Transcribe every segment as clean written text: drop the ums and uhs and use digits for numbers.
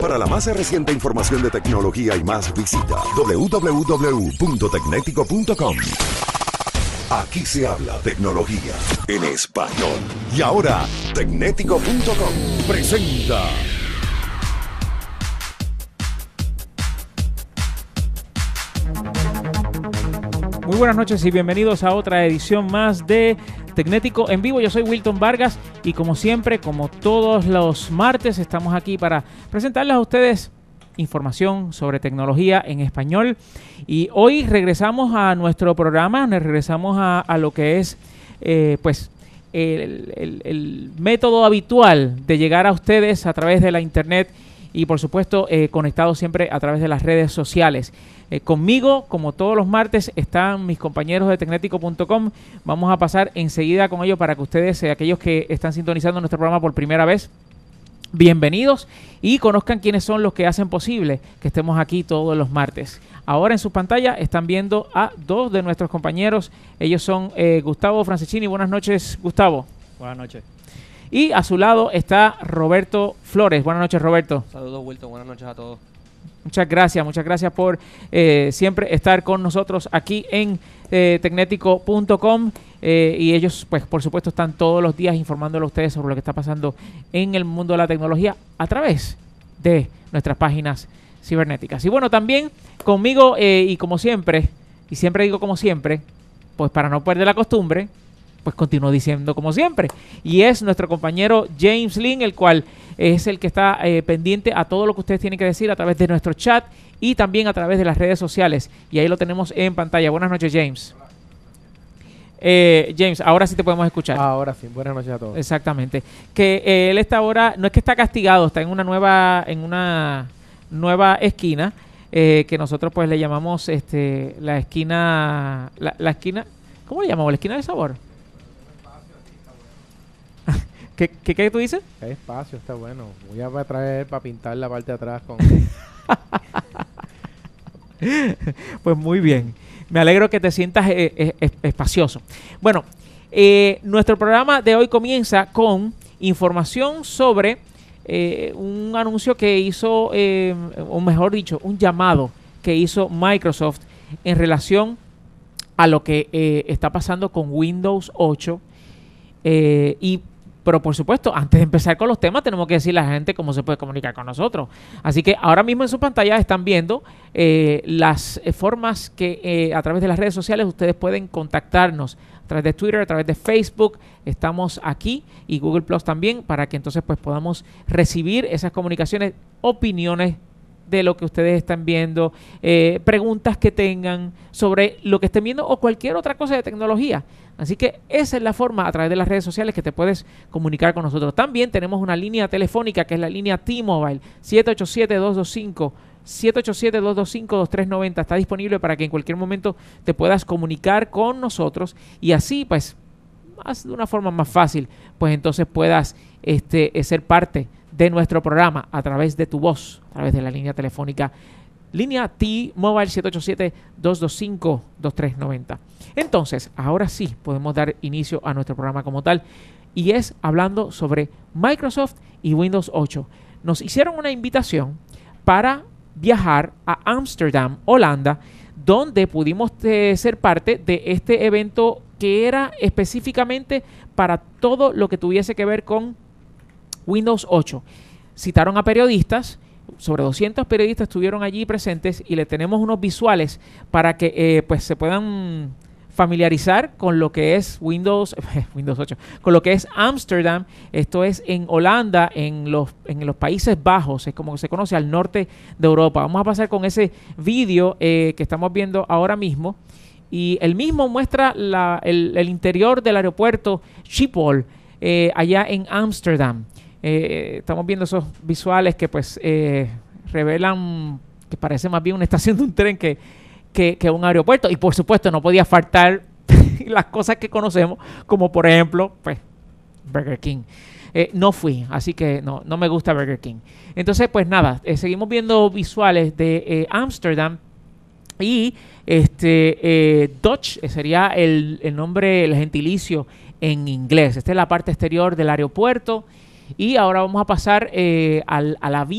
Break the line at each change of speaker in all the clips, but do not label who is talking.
Para la más reciente información de tecnología y más, visita www.tecnético.com. Aquí se habla tecnología en español. Y ahora, Tecnético.com presenta...
Muy buenas noches y bienvenidos a otra edición más de Tecnético en vivo. Yo soy Wilton Vargas y como siempre, como todos los martes, estamos aquí para presentarles a ustedes información sobre tecnología en español. Y hoy regresamos a nuestro programa, regresamos a lo que es el método habitual de llegar a ustedes a través de la internet y por supuesto conectados siempre a través de las redes sociales. Conmigo, como todos los martes, están mis compañeros de Tecnético.com. Vamos a pasar enseguida con ellos para que ustedes, aquellos que están sintonizando nuestro programa por primera vez, bienvenidos y conozcan quiénes son los que hacen posible que estemos aquí todos los martes. Ahora en su pantalla están viendo a dos de nuestros compañeros. Ellos son Gustavo Franceschini. Buenas noches, Gustavo.
Buenas noches.
Y a su lado está Roberto Flores. Buenas noches, Roberto.
Saludos, Wilton. Buenas noches a todos.
Muchas gracias por siempre estar con nosotros aquí en Tecnético.com y ellos, pues por supuesto, están todos los días informándole a ustedes sobre lo que está pasando en el mundo de la tecnología a través de nuestras páginas cibernéticas. Y bueno, también conmigo y como siempre, y siempre digo como siempre, pues para no perder la costumbre, pues continúo diciendo como siempre, y es nuestro compañero James Lin, el cual es el que está pendiente a todo lo que ustedes tienen que decir a través de nuestro chat y también a través de las redes sociales, y ahí lo tenemos en pantalla. Buenas noches, James. James, ahora sí te podemos escuchar.
Ahora sí, buenas noches a todos.
Exactamente. Que él está ahora, no es que está castigado, está en una nueva esquina, que nosotros pues le llamamos la esquina, la esquina, ¿cómo le llamamos? La esquina del sabor. ¿Qué tú dices?
Hay espacio, está bueno. Voy a traer para pintar la parte de atrás con...
Pues muy bien. Me alegro que te sientas espacioso. Bueno, nuestro programa de hoy comienza con información sobre un anuncio que hizo, o mejor dicho, un llamado que hizo Microsoft en relación a lo que está pasando con Windows 8 pero por supuesto, antes de empezar con los temas, tenemos que decirle a la gente cómo se puede comunicar con nosotros. Así que ahora mismo en su pantalla están viendo las formas que a través de las redes sociales ustedes pueden contactarnos. A través de Twitter, a través de Facebook, estamos aquí y Google Plus también, para que entonces pues podamos recibir esas comunicaciones, opiniones de lo que ustedes están viendo, preguntas que tengan sobre lo que estén viendo o cualquier otra cosa de tecnología. Así que esa es la forma a través de las redes sociales que te puedes comunicar con nosotros. También tenemos una línea telefónica que es la línea T-Mobile 787-225-2390. Está disponible para que en cualquier momento te puedas comunicar con nosotros y así pues de una forma más fácil pues entonces puedas ser parte de nuestro programa a través de tu voz, a través de la línea telefónica, línea T-Mobile 787-225-2390. Entonces, ahora sí podemos dar inicio a nuestro programa como tal, y es hablando sobre Microsoft y Windows 8. Nos hicieron una invitación para viajar a Ámsterdam, Holanda, donde pudimos ser parte de este evento que era específicamente para todo lo que tuviese que ver con Windows 8. Citaron a periodistas, sobre 200 periodistas estuvieron allí presentes y le tenemos unos visuales para que pues se puedan familiarizar con lo que es Windows 8, con lo que es Ámsterdam. Esto es en Holanda, en los Países Bajos, es como se conoce al norte de Europa. Vamos a pasar con ese vídeo que estamos viendo ahora mismo, y el mismo muestra el interior del aeropuerto Schiphol allá en Ámsterdam. Estamos viendo esos visuales que pues revelan que parece más bien una estación de un tren que un aeropuerto, y por supuesto no podía faltar las cosas que conocemos, como por ejemplo pues Burger King. No fui, así que no me gusta Burger King. Entonces pues nada, seguimos viendo visuales de Ámsterdam. Y Dutch sería el nombre, el gentilicio en inglés. Esta es la parte exterior del aeropuerto. Y ahora vamos a pasar a la vía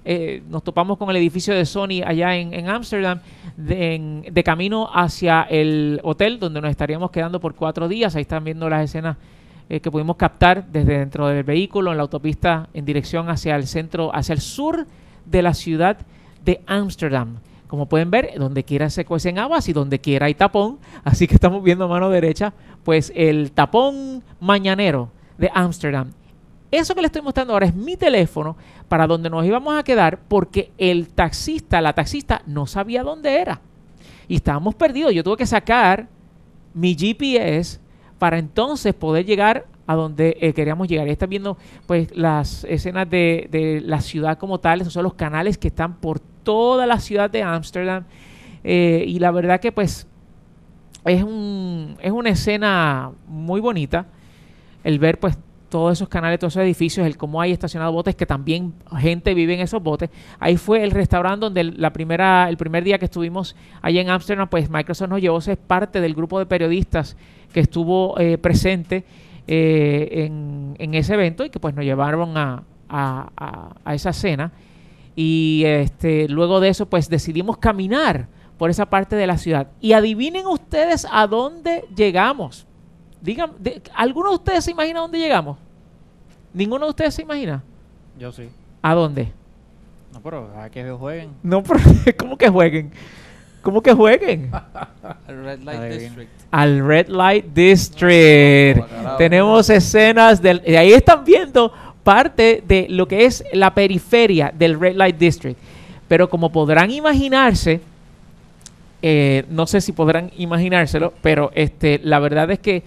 nos topamos con el edificio de Sony allá en Ámsterdam, de camino hacia el hotel donde nos estaríamos quedando por 4 días. Ahí están viendo las escenas que pudimos captar desde dentro del vehículo en la autopista en dirección hacia el centro, hacia el sur de la ciudad de Ámsterdam. Como pueden ver, donde quiera se cuecen habas y donde quiera hay tapón. Así que estamos viendo a mano derecha, pues el tapón mañanero de Ámsterdam. Eso que les estoy mostrando ahora es mi teléfono para donde nos íbamos a quedar, porque la taxista no sabía dónde era. Y estábamos perdidos. Yo tuve que sacar mi GPS para entonces poder llegar a donde queríamos llegar. Y están viendo pues las escenas de la ciudad como tal. Esos son los canales que están por toda la ciudad de Ámsterdam. Y la verdad que pues es una escena muy bonita el ver pues todos esos canales, todos esos edificios, el cómo hay estacionados botes, que también gente vive en esos botes. Ahí fue el restaurante donde el primer día que estuvimos allá en Ámsterdam, pues Microsoft nos llevó a ser parte del grupo de periodistas que estuvo presente en ese evento, y que pues nos llevaron a esa cena. Y luego de eso pues decidimos caminar por esa parte de la ciudad. Y adivinen ustedes a dónde llegamos. Digan, ¿alguno de ustedes se imagina dónde llegamos? ¿Ninguno de ustedes se imagina?
Yo sí.
¿A dónde?
No, pero a que jueguen.
No, pero ¿cómo que jueguen? ¿Cómo que jueguen?
Al Red Light District.
Al Red Light District. Tenemos escenas y ahí están viendo parte de lo que es la periferia del Red Light District. Pero como podrán imaginarse, no sé si podrán imaginárselo, pero la verdad es que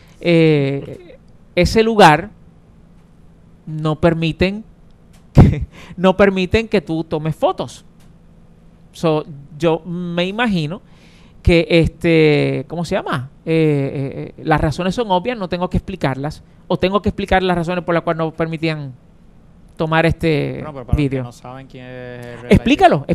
ese lugar no permiten que tú tomes fotos. Yo me imagino que ¿cómo se llama? Las razones son obvias, no tengo que explicarlas, o tengo que explicar las razones por las cuales no permitían tomar
Pero para
vídeo.
los que no saben quién es el Red
Explícalo.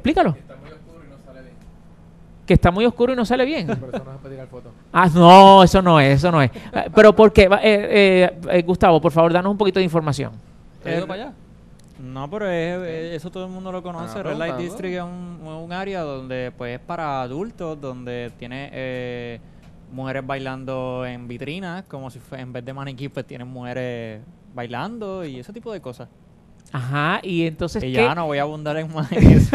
Que está muy oscuro y no sale bien.
Que está muy oscuro y no sale bien.
Por eso no se puede tirar fotos.
No, eso no es. Pero ¿por qué? Gustavo, por favor, danos un poquito de información.
¿Te has ido para allá? No, pero eso todo el mundo lo conoce. Red Light District es un área donde pues es para adultos, donde tiene mujeres bailando en vitrinas, como si en vez de maniquí pues tienen mujeres bailando y ese tipo de cosas.
Ajá, y entonces
y ya no voy a abundar en más en eso.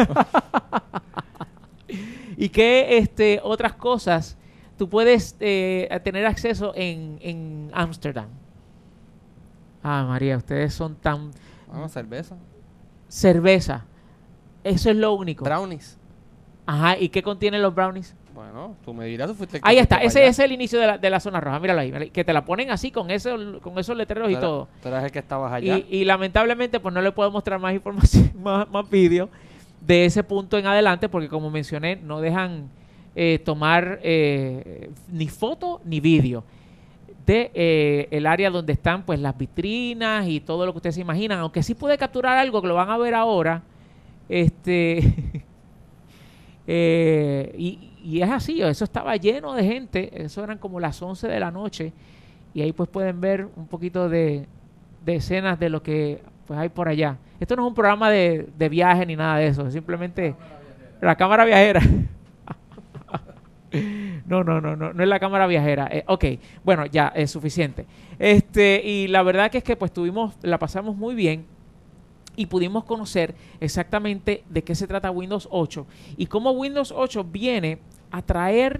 ¿Y qué otras cosas tú puedes tener acceso en Ámsterdam? Ah, María, ustedes son tan...
cerveza.
Cerveza. Eso es lo único.
Brownies.
Ajá, ¿y qué contienen los brownies?
Bueno, tú me dirás, tú fuiste el que
Ahí
fuiste
está,
para
ese
allá.
es el inicio de la zona roja. Míralo ahí, que te la ponen así con esos letreros y todo.
Tú eras el que estabas allá.
Y lamentablemente pues no le puedo mostrar más información, más vídeo de ese punto en adelante, porque como mencioné, no dejan tomar ni foto ni vídeo de el área donde están pues las vitrinas y todo lo que ustedes se imaginan, aunque sí pude capturar algo que lo van a ver ahora. Y es así, eso estaba lleno de gente, eso eran como las 11 de la noche, y ahí pues pueden ver un poquito de escenas de lo que pues hay por allá. Esto no es un programa de viaje ni nada de eso, es simplemente la cámara viajera. No es la cámara viajera. Ok, bueno, ya es suficiente. Y la verdad que es que pues la pasamos muy bien y pudimos conocer exactamente de qué se trata Windows 8 y cómo Windows 8 viene a traer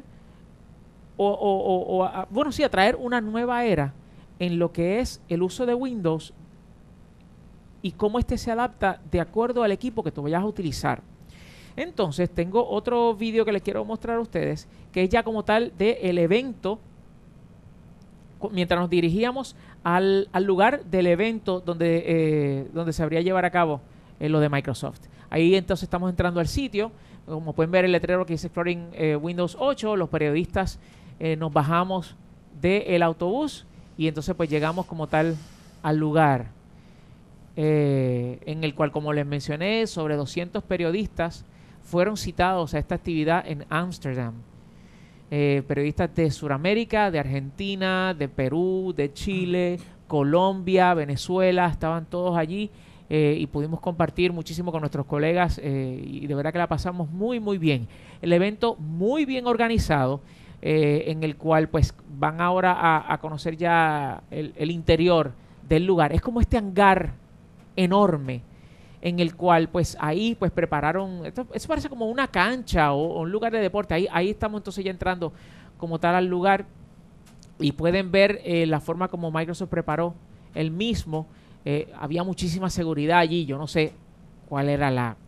a traer una nueva era en lo que es el uso de Windows y cómo se adapta de acuerdo al equipo que tú vayas a utilizar. Entonces, tengo otro vídeo que les quiero mostrar a ustedes, que es ya como tal del evento, mientras nos dirigíamos al lugar del evento donde se habría llevar a cabo lo de Microsoft. Ahí entonces estamos entrando al sitio, como pueden ver el letrero que dice Exploring Windows 8, los periodistas nos bajamos del autobús y entonces pues llegamos como tal al lugar en el cual, como les mencioné, sobre 200 periodistas fueron citados a esta actividad en Ámsterdam. Periodistas de Sudamérica, de Argentina, de Perú, de Chile, Colombia, Venezuela, estaban todos allí y pudimos compartir muchísimo con nuestros colegas y de verdad que la pasamos muy, muy bien. El evento muy bien organizado, en el cual pues van ahora a conocer ya el interior del lugar. Es como este hangar enorme en el cual pues ahí pues prepararon, eso parece como una cancha o un lugar de deporte. Ahí estamos entonces ya entrando como tal al lugar y pueden ver la forma como Microsoft preparó el mismo. Había muchísima seguridad allí. Yo no sé cuál era la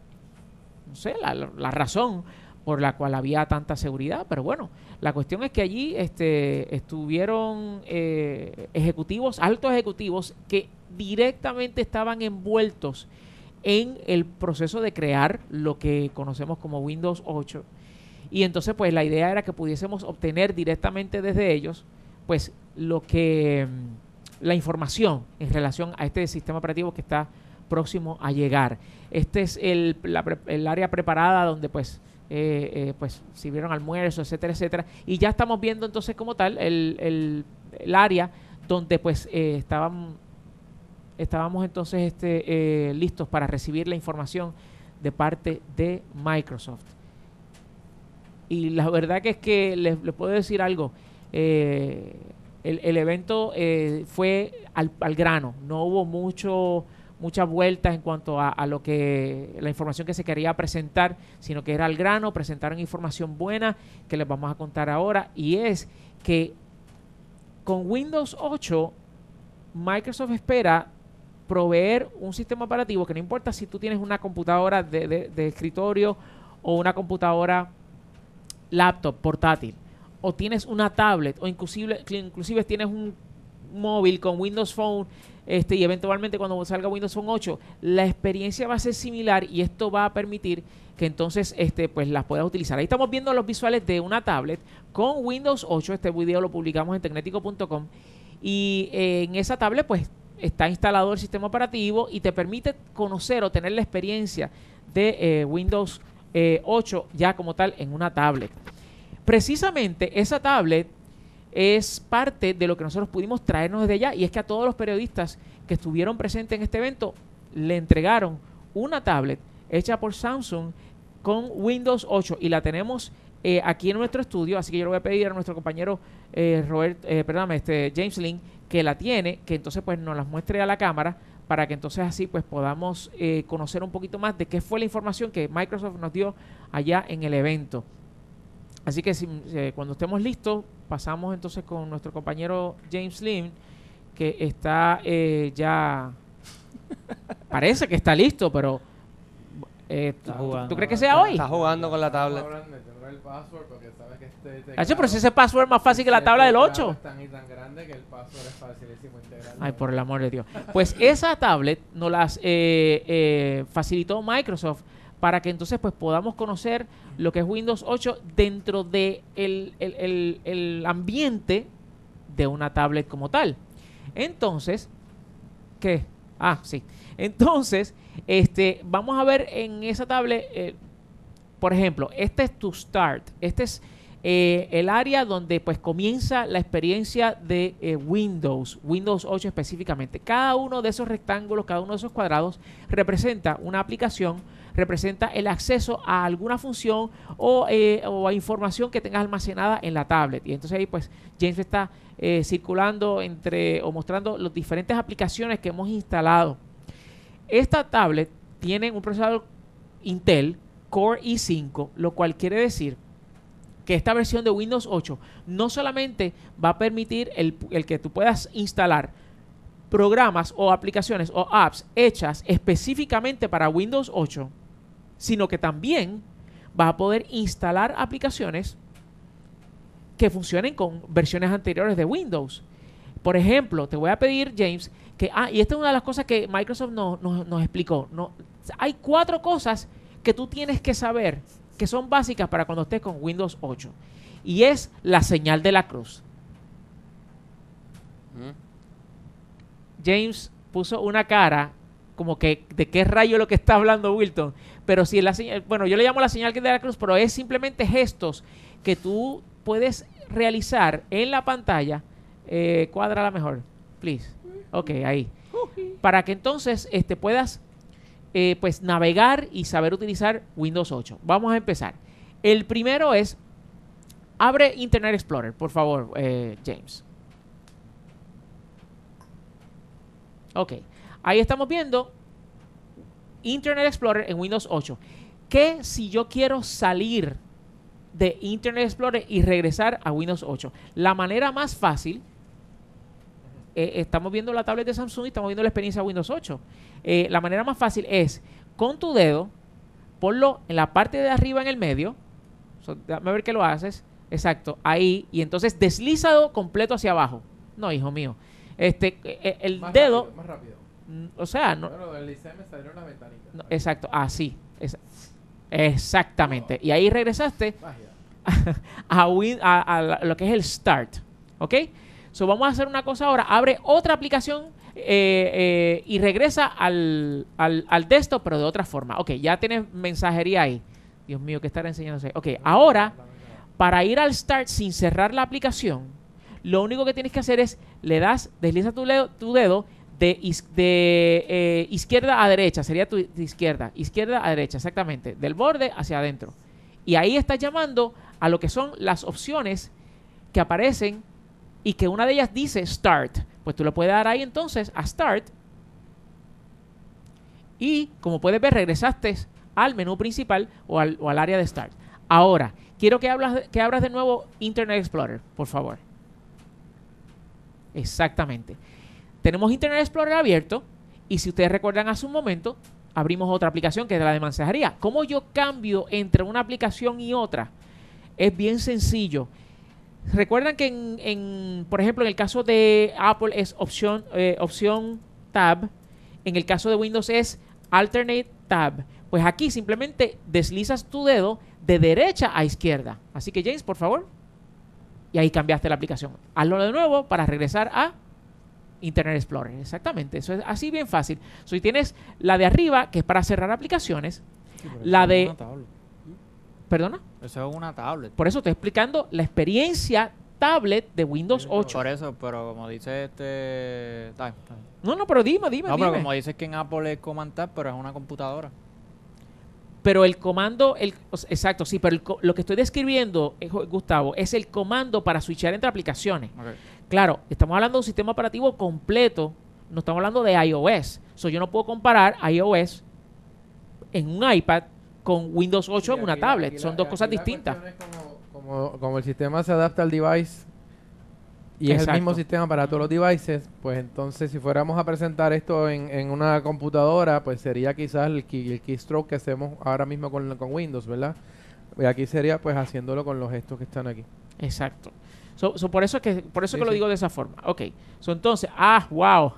razón por la cual había tanta seguridad, pero bueno, la cuestión es que allí estuvieron altos ejecutivos que directamente estaban envueltos en el proceso de crear lo que conocemos como Windows 8, y entonces pues la idea era que pudiésemos obtener directamente desde ellos pues la información en relación a este sistema operativo que está próximo a llegar. Este es el área preparada donde pues sirvieron almuerzos, etcétera, etcétera, y ya estamos viendo entonces como tal el área donde pues estábamos entonces listos para recibir la información de parte de Microsoft. Y la verdad que es que les puedo decir algo, el evento fue al grano, no hubo muchas vueltas en cuanto a lo que la información que se quería presentar, sino que era al grano. Presentaron información buena que les vamos a contar ahora, y es que con Windows 8 Microsoft espera proveer un sistema operativo que no importa si tú tienes una computadora de escritorio o una computadora laptop portátil, o tienes una tablet, o inclusive tienes un móvil con Windows Phone, y eventualmente cuando salga Windows Phone 8, la experiencia va a ser similar, y esto va a permitir que entonces pues las puedas utilizar. Ahí estamos viendo los visuales de una tablet con Windows 8. Este video lo publicamos en tecnetico.com, y en esa tablet pues está instalado el sistema operativo y te permite conocer o tener la experiencia de Windows 8 ya como tal en una tablet. Precisamente esa tablet es parte de lo que nosotros pudimos traernos desde allá, y es que a todos los periodistas que estuvieron presentes en este evento le entregaron una tablet hecha por Samsung con Windows 8, y la tenemos aquí en nuestro estudio, así que yo le voy a pedir a nuestro compañero James Lin, que la tiene, que entonces pues nos las muestre a la cámara, para que entonces así pues podamos conocer un poquito más de qué fue la información que Microsoft nos dio allá en el evento. Así que cuando estemos listos, pasamos entonces con nuestro compañero James Lin, que está ya parece que está listo, pero ¿tú crees que sea hoy?
Está jugando con la tablet.
El password, porque sabes que
pero si ese password es más fácil que la tabla del 8.
Es tan y tan grande que el password es facilísimo integrar.
Ay, por el amor de Dios. Pues esa tablet nos las facilitó Microsoft para que entonces pues podamos conocer lo que es Windows 8 dentro de el ambiente de una tablet como tal. Entonces, ¿qué? Sí. Entonces, vamos a ver en esa tablet, por ejemplo, este es tu Start. Este es el área donde pues comienza la experiencia de Windows 8 específicamente. Cada uno de esos rectángulos, cada uno de esos cuadrados representa una aplicación, representa el acceso a alguna función o a información que tengas almacenada en la tablet. Y entonces ahí pues James está circulando o mostrando las diferentes aplicaciones que hemos instalado. Esta tablet tiene un procesador Intel Core i5, lo cual quiere decir que esta versión de Windows 8 no solamente va a permitir el que tú puedas instalar programas o aplicaciones o apps hechas específicamente para Windows 8, sino que también vas a poder instalar aplicaciones que funcionen con versiones anteriores de Windows. Por ejemplo, te voy a pedir, James, que y esta es una de las cosas que Microsoft nos explicó. Hay 4 cosas que tú tienes que saber que son básicas para cuando estés con Windows 8, y es la señal de la cruz. James puso una cara como que de qué rayo lo que está hablando Wilton, pero si la señal, bueno, yo le llamo la señal de la cruz, pero es simplemente gestos que tú puedes realizar en la pantalla. Cuádrala mejor, please. Ok, ahí. para que entonces puedas pues navegar y saber utilizar Windows 8. Vamos a empezar. El primero es, abre Internet Explorer, por favor, James. Ok, ahí estamos viendo Internet Explorer en Windows 8. ¿Qué si yo quiero salir de Internet Explorer y regresar a Windows 8? La manera más fácil, estamos viendo la tablet de Samsung y estamos viendo la experiencia de Windows 8. La manera más fácil es, con tu dedo, ponlo en la parte de arriba en el medio. Déjame ver que lo haces. Exacto, ahí. Y entonces deslízalo completo hacia abajo. No, hijo mío. El
Más
dedo...
rápido, más rápido.
O sea, no...
Bueno, el me salió una ventanita.
No, exacto, así. Exactamente. Y ahí regresaste a lo que es el Start. ¿Ok? So, vamos a hacer una cosa ahora. Abre otra aplicación y regresa al desktop, pero de otra forma. Ok, ya tienes mensajería ahí. Dios mío, ¿qué estará enseñándose? Ok, ahora, para ir al Start sin cerrar la aplicación, lo único que tienes que hacer es, desliza tu dedo de izquierda a derecha, sería tu izquierda a derecha, exactamente, del borde hacia adentro. Y ahí estás llamando a lo que son las opciones que aparecen y que una de ellas dice Start. Pues tú le puedes dar ahí entonces a Start y, como puedes ver, regresaste al menú principal o al área de Start. Ahora, quiero que abras de nuevo Internet Explorer, por favor. Exactamente. Tenemos Internet Explorer abierto y si ustedes recuerdan hace un momento, abrimos otra aplicación que es la de mensajería. ¿Cómo yo cambio entre una aplicación y otra? Es bien sencillo. Recuerdan que por ejemplo, en el caso de Apple es opción Tab. En el caso de Windows es Alternate Tab. Pues aquí simplemente deslizas tu dedo de derecha a izquierda. Así que James, por favor. Y ahí cambiaste la aplicación. Hazlo de nuevo para regresar a Internet Explorer. Exactamente. Eso es así bien fácil. Si tienes la de arriba, que es para cerrar aplicaciones.
Sí,
la de... ¿Perdona?
Eso es una tablet.
Por eso estoy explicando la experiencia tablet de Windows 8.
Por eso, pero como dice
No, pero dime.
No, pero como dices que en Apple es Command Tab, pero es una computadora.
Pero el comando, exacto, sí, pero lo que estoy describiendo, Gustavo, es el comando para switchar entre aplicaciones.
Okay.
Claro, estamos hablando de un sistema operativo completo, no estamos hablando de iOS. Yo no puedo comparar iOS en un iPad con Windows 8 en una tablet. Son dos cosas distintas.
Como el sistema se adapta al device y es el mismo sistema para todos los devices, pues entonces si fuéramos a presentar esto en una computadora, pues sería quizás el keystroke que hacemos ahora mismo con Windows, ¿verdad? Y aquí sería pues haciéndolo con los gestos que están aquí.
Exacto. Por eso que lo digo de esa forma. Ok. Entonces, wow.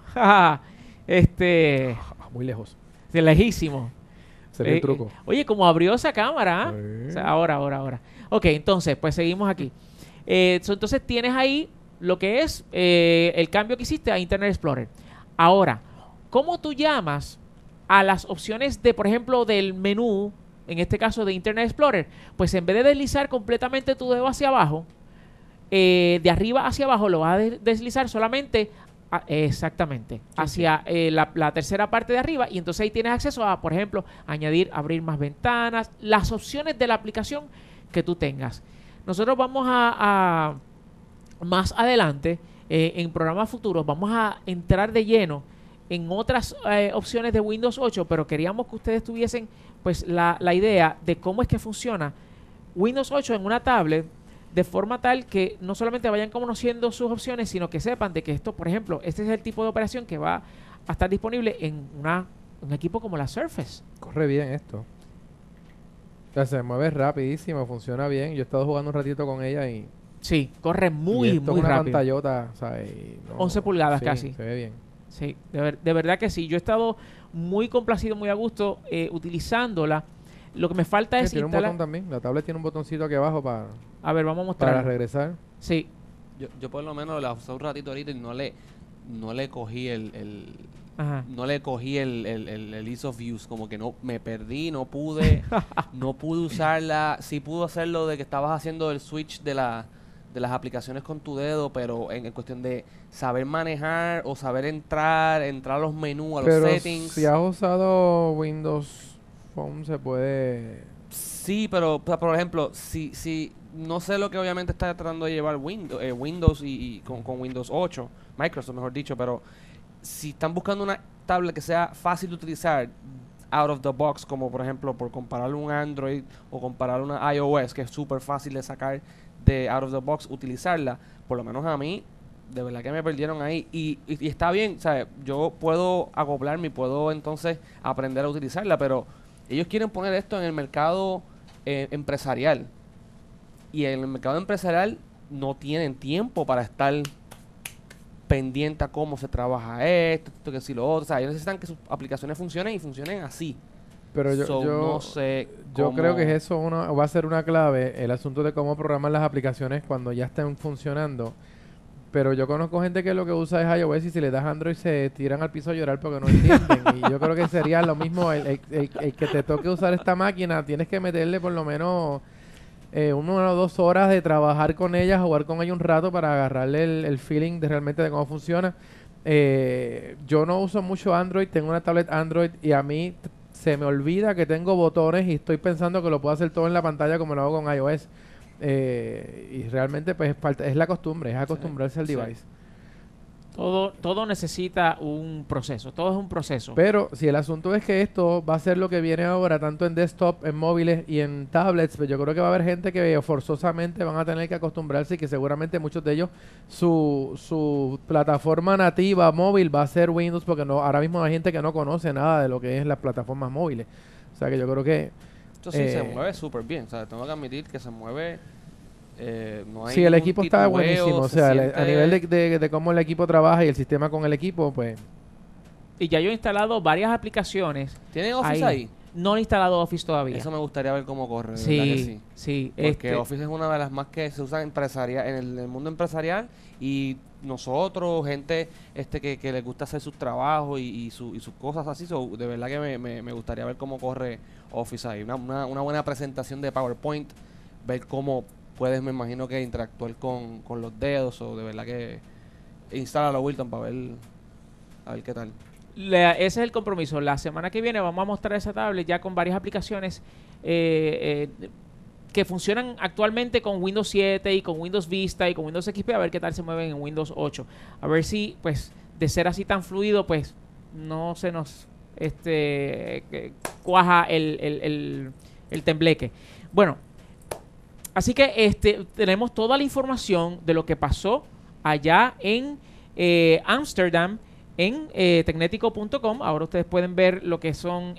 Muy lejos.
Lejísimo.
Sería el truco.
Oye, como abrió esa cámara. O sea, ahora. Ok, entonces, pues seguimos aquí. Entonces tienes ahí lo que es el cambio que hiciste a Internet Explorer. Ahora, ¿cómo tú llamas a las opciones de, por ejemplo, del menú, en este caso de Internet Explorer? Pues en vez de deslizar completamente tu dedo hacia abajo, de arriba hacia abajo lo vas a deslizar solamente exactamente hacia la tercera parte de arriba, y entonces ahí tienes acceso a, por ejemplo, añadir, abrir más ventanas, las opciones de la aplicación que tú tengas. Nosotros vamos a más adelante, en programas futuros, vamos a entrar de lleno en otras opciones de Windows 8, pero queríamos que ustedes tuviesen pues la idea de cómo es que funciona Windows 8 en una tablet, de forma tal que no solamente vayan conociendo sus opciones, sino que sepan de que esto, por ejemplo, este es el tipo de operación que va a estar disponible en un equipo como la Surface.
Corre bien esto. O sea, se mueve rapidísimo, funciona bien. Yo he estado jugando un ratito con ella y...
Sí, corre muy
es una
rápido.
pantallota, o sea,
11 pulgadas
sí,
casi.
Se ve bien.
Sí, de verdad que sí. Yo he estado muy complacido, muy a gusto utilizándola. Lo que me falta es
tiene un botón también. La tablet tiene un botoncito aquí abajo para...
A ver, vamos a mostrar.
Para regresar.
Sí.
Yo por lo menos la usé un ratito ahorita y no le cogí
Ajá.
no le cogí el ease of use, como que no me perdí, no pude usarla. Sí pude hacerlo de que estabas haciendo el switch de la las aplicaciones con tu dedo, pero en cuestión de saber manejar o saber entrar a los menús, a los settings.
Si has usado Windows Phone, se puede...
Sí, pero por ejemplo, si no sé lo que obviamente está tratando de llevar Windows y con Windows 8, Microsoft mejor dicho, pero si están buscando una tablet que sea fácil de utilizar out of the box, como por ejemplo por comparar un Android o comparar una iOS, que es súper fácil de sacar de out of the box, utilizarla, por lo menos a mí, de verdad que me perdieron ahí. Y está bien, ¿sabes? Yo puedo acoplarme y puedo entonces aprender a utilizarla, pero ellos quieren poner esto en el mercado empresarial. Y en el mercado empresarial no tienen tiempo para estar pendiente a cómo se trabaja esto que si lo otro. O sea, ellos necesitan que sus aplicaciones funcionen y funcionen así.
Pero yo
no sé
yo creo que eso va a ser una clave, el asunto de cómo programar las aplicaciones cuando ya estén funcionando. Pero yo conozco gente que lo que usa es iOS y si le das Android se tiran al piso a llorar porque no entienden. Y yo creo que sería lo mismo el que te toque usar esta máquina, tienes que meterle por lo menos 1 o 2 horas de trabajar con ella, jugar con ella un rato para agarrarle el feeling de realmente de cómo funciona. Yo no uso mucho Android, tengo una tablet Android y a mí se me olvida que tengo botones y estoy pensando que lo puedo hacer todo en la pantalla como lo hago con iOS. Y realmente pues es la costumbre, es acostumbrarse al device.
Todo necesita un proceso, todo es un proceso.
Pero si el asunto es que esto va a ser lo que viene ahora, tanto en desktop, en móviles y en tablets, pues yo creo que va a haber gente que forzosamente van a tener que acostumbrarse y que seguramente muchos de ellos su plataforma nativa móvil va a ser Windows, porque ahora mismo hay gente que no conoce nada de lo que es las plataformas móviles. O sea que yo creo que
esto sí se mueve súper bien, o sea, tengo que admitir que se mueve. No hay
el equipo está
titubeo,
buenísimo, o sea, a nivel de cómo el equipo trabaja y el sistema con el equipo, pues...
Y ya yo he instalado varias aplicaciones.
¿Tienen Office ahí?
No he instalado Office todavía.
Eso me gustaría ver cómo corre, ¿verdad
sí,
que
sí.
Porque Office es una de las más que se usa en el mundo empresarial y nosotros, gente que les gusta hacer sus trabajos y sus cosas así, de verdad que me gustaría ver cómo corre Office ahí. Una buena presentación de PowerPoint, ver cómo puedes, me imagino que interactuar con los dedos, o de verdad que instálalo, Wilton, para ver a ver qué tal.
Ese es el compromiso. La semana que viene vamos a mostrar esa tablet ya con varias aplicaciones que funcionan actualmente con Windows 7 y con Windows Vista y con Windows XP, a ver qué tal se mueven en Windows 8. A ver si, pues, de ser así tan fluido, pues, no se nos cuaja el tembleque. Bueno, así que tenemos toda la información de lo que pasó allá en Ámsterdam en tecnético.com. Ahora ustedes pueden ver lo que son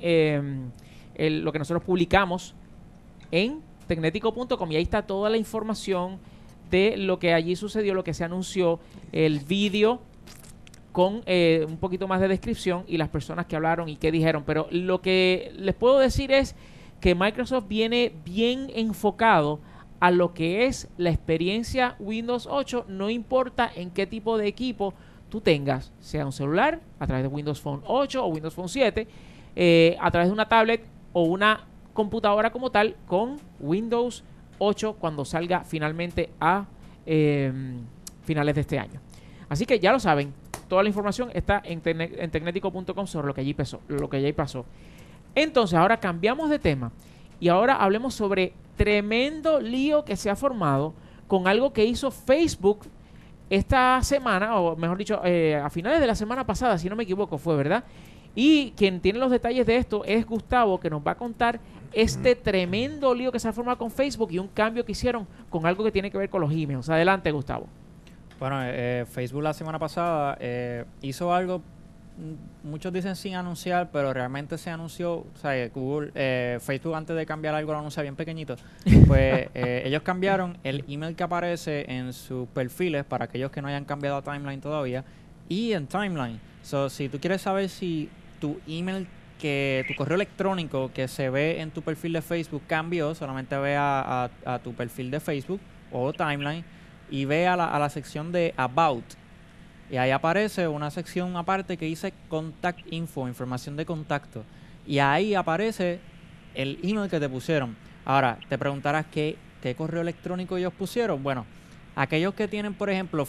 lo que nosotros publicamos en tecnético.com y ahí está toda la información de lo que allí sucedió, lo que se anunció, el vídeo con un poquito más de descripción y las personas que hablaron y qué dijeron. Pero lo que les puedo decir es que Microsoft viene bien enfocado a lo que es la experiencia Windows 8, no importa en qué tipo de equipo tú tengas, sea un celular, a través de Windows Phone 8 o Windows Phone 7, a través de una tablet o una computadora como tal, con Windows 8 cuando salga finalmente a finales de este año. Así que ya lo saben, toda la información está en tecnético.com sobre lo que allí pasó. Entonces, ahora cambiamos de tema y ahora hablemos sobre tremendo lío que se ha formado con algo que hizo Facebook esta semana, o mejor dicho, a finales de la semana pasada, si no me equivoco, fue, ¿verdad? Y quien tiene los detalles de esto es Gustavo, que nos va a contar este tremendo lío que se ha formado con Facebook y un cambio que hicieron con algo que tiene que ver con los emails. Adelante, Gustavo.
Bueno, Facebook la semana pasada hizo algo, muchos dicen sin anunciar, pero realmente se anunció, o sea, Google, Facebook antes de cambiar algo lo anuncia bien pequeñito, pues ellos cambiaron el email que aparece en sus perfiles para aquellos que no hayan cambiado a Timeline todavía, y en Timeline. So, si tú quieres saber si tu email, tu correo electrónico que se ve en tu perfil de Facebook cambió, solamente ve a tu perfil de Facebook o Timeline y ve a la sección de About. Y ahí aparece una sección aparte que dice Contact Info, información de contacto. Y ahí aparece el email que te pusieron. Ahora, te preguntarás qué correo electrónico ellos pusieron. Bueno, Aquellos que tienen, por ejemplo,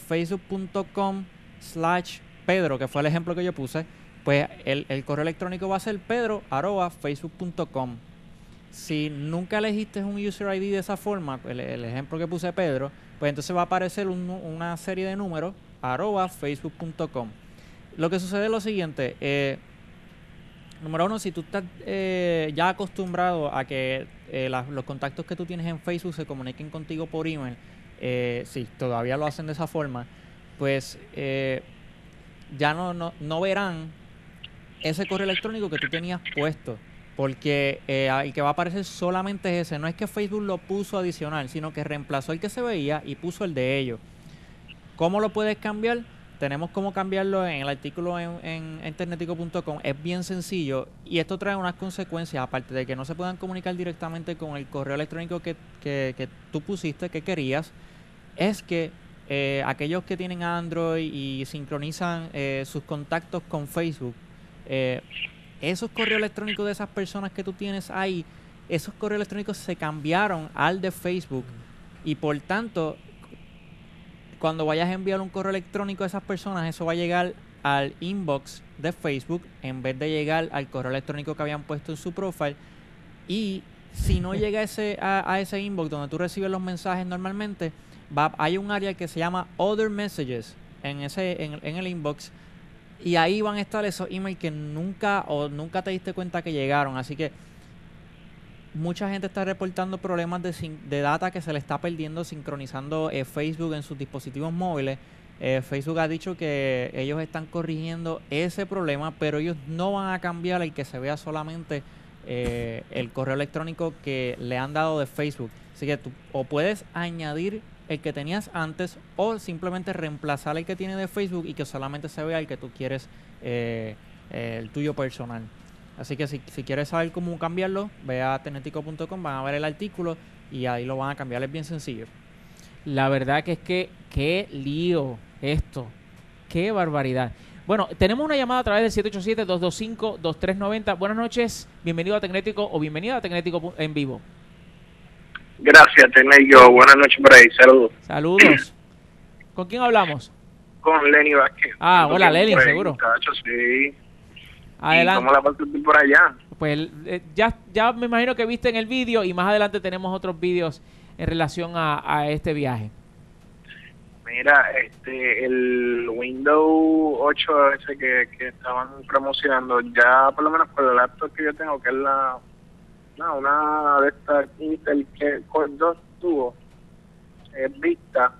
facebook.com/Pedro, que fue el ejemplo que yo puse, pues el correo electrónico va a ser pedro@facebook.com. Si nunca elegiste un user ID de esa forma, el ejemplo que puse Pedro, pues entonces va a aparecer una serie de números @facebook.com. Lo que sucede es lo siguiente, número uno, si tú estás ya acostumbrado a que los contactos que tú tienes en Facebook se comuniquen contigo por email, si todavía lo hacen de esa forma, pues ya no verán ese correo electrónico que tú tenías puesto, porque el que va a aparecer solamente es ese. No es que Facebook lo puso adicional, sino que reemplazó el que se veía y puso el de ellos. ¿Cómo lo puedes cambiar? Tenemos cómo cambiarlo en el artículo en internetico.com. Es bien sencillo y esto trae unas consecuencias, aparte de que no se puedan comunicar directamente con el correo electrónico que tú pusiste, que querías, es que aquellos que tienen Android y sincronizan sus contactos con Facebook, esos correos electrónicos de esas personas que tú tienes ahí, esos correos electrónicos se cambiaron al de Facebook y por tanto, cuando vayas a enviar un correo electrónico a esas personas, eso va a llegar al inbox de Facebook en vez de llegar al correo electrónico que habían puesto en su profile. Y si no llega a ese inbox donde tú recibes los mensajes normalmente, hay un área que se llama Other Messages en el inbox, y ahí van a estar esos emails que nunca te diste cuenta que llegaron. Así que mucha gente está reportando problemas de data que se le está perdiendo sincronizando Facebook en sus dispositivos móviles. Facebook ha dicho que ellos están corrigiendo ese problema, pero ellos no van a cambiar el que se vea solamente el correo electrónico que le han dado de Facebook. Así que tú o puedes añadir el que tenías antes o simplemente reemplazar el que tiene de Facebook y que solamente se vea el que tú quieres, el tuyo personal. Así que si quieres saber cómo cambiarlo, ve a tecnetico.com, van a ver el artículo y ahí lo van a cambiar. Es bien sencillo.
La verdad que es que qué lío esto, qué barbaridad. Bueno, tenemos una llamada a través del 787-225-2390. Buenas noches, bienvenido a Tecnético o bienvenida a Tecnético en vivo.
Gracias, Tecnético. Buenas noches por ahí. Saludos.
Saludos. ¿Con quién hablamos?
Con Lenny Vázquez.
Ah, hola, Lenny, seguro.
Muchacho, sí.
Adelante.
¿Y cómo la pasó tú por allá?
Pues ya me imagino que viste en el vídeo y más adelante tenemos otros vídeos en relación a este viaje.
Mira, el Windows 8 ese que estaban promocionando, ya por lo menos por el laptop que yo tengo, que es una de estas Intel Core 2 tuvo, es Vista,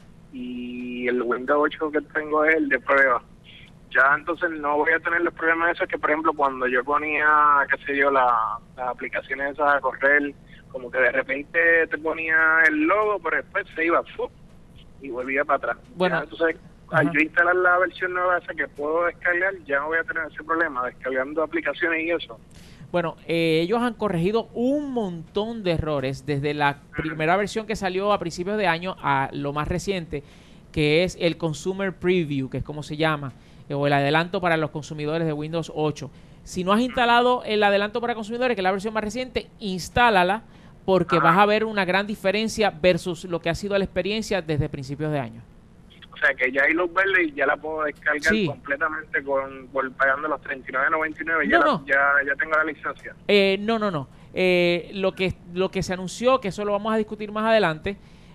y el Windows 8 que tengo es el de prueba. Ya entonces no voy a tener los problemas esos que, por ejemplo, cuando yo ponía, qué sé yo, las aplicaciones esas a correr, como que de repente te ponía el logo, pero después se iba y volvía para atrás.
Bueno,
ya, entonces, al yo instalar la versión nueva esa que puedo descargar, ya no voy a tener ese problema descargando aplicaciones y eso.
Bueno, ellos han corregido un montón de errores desde la primera versión que salió a principios de año a lo más reciente, que es el Consumer Preview, que es como se llama, o el adelanto para los consumidores de Windows 8. Si no has instalado el adelanto para consumidores, que es la versión más reciente, instálala, porque vas a ver una gran diferencia versus lo que ha sido la experiencia desde principios de año.
O sea, que ya hay luz verde y ya la puedo descargar completamente pagando los $39.99. Ya tengo la licencia.
No. Lo que se anunció, que eso lo vamos a discutir más adelante,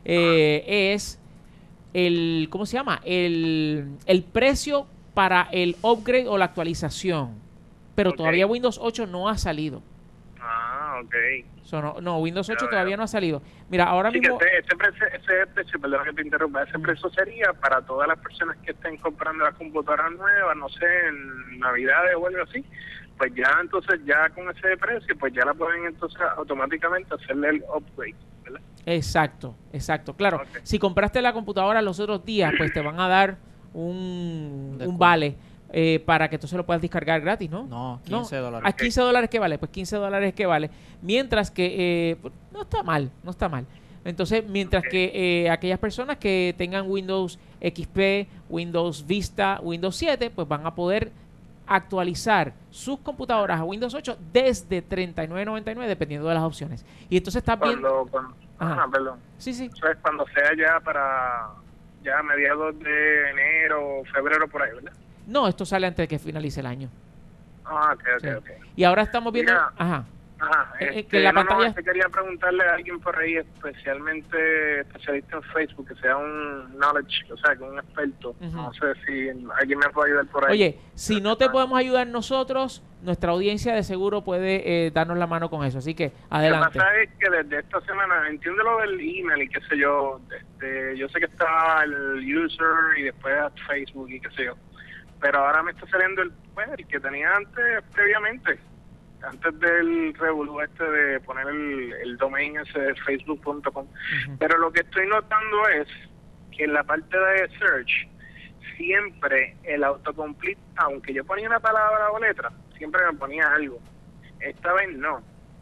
es el, ¿cómo se llama? El precio para el upgrade o la actualización. Pero todavía Windows 8 no ha salido.
Ah, ok.
No, Windows 8 todavía no ha salido. Mira, ahora mismo...
ese precio, perdón que te interrumpa, ese precio sería para todas las personas que estén comprando las computadoras nuevas, no sé, en Navidades o algo así, pues ya entonces, ya con ese precio, pues ya la pueden entonces automáticamente hacerle el upgrade, ¿verdad? Exacto. Claro, si compraste la computadora los otros días, pues te van a dar un vale para que tú se lo puedas descargar gratis, ¿no?
No, $15.
¿A $15 qué vale? Pues $15 qué vale. Mientras que no está mal. Entonces, mientras que aquellas personas que tengan Windows XP, Windows Vista, Windows 7, pues van a poder actualizar sus computadoras a Windows 8 desde $39.99 dependiendo de las opciones. Y entonces estás viendo...
Perdón.
Sí.
Eso es cuando sea ya para mediados de enero o febrero por ahí, ¿verdad?
No, esto sale antes de que finalice el año.
Ok.
Y ahora estamos viendo...
Mira,
que la pantalla...
quería preguntarle a alguien por ahí, especialmente especialista en Facebook, que sea un knowledge, o sea, que un experto. No sé si alguien me puede ayudar por ahí.
Oye, si no te podemos ayudar nosotros, nuestra audiencia de seguro puede darnos la mano con eso. Así que, adelante.
Lo que pasa es que desde esta semana, entiendo lo del email y qué sé yo, yo sé que está el user y después Facebook y qué sé yo, pero ahora me está saliendo el que tenía previamente, antes del revolú de poner el domain ese de facebook.com. Pero lo que estoy notando es que en la parte de search, siempre el autocomplete, aunque yo ponía una palabra o letra, siempre me ponía algo. Esta vez no.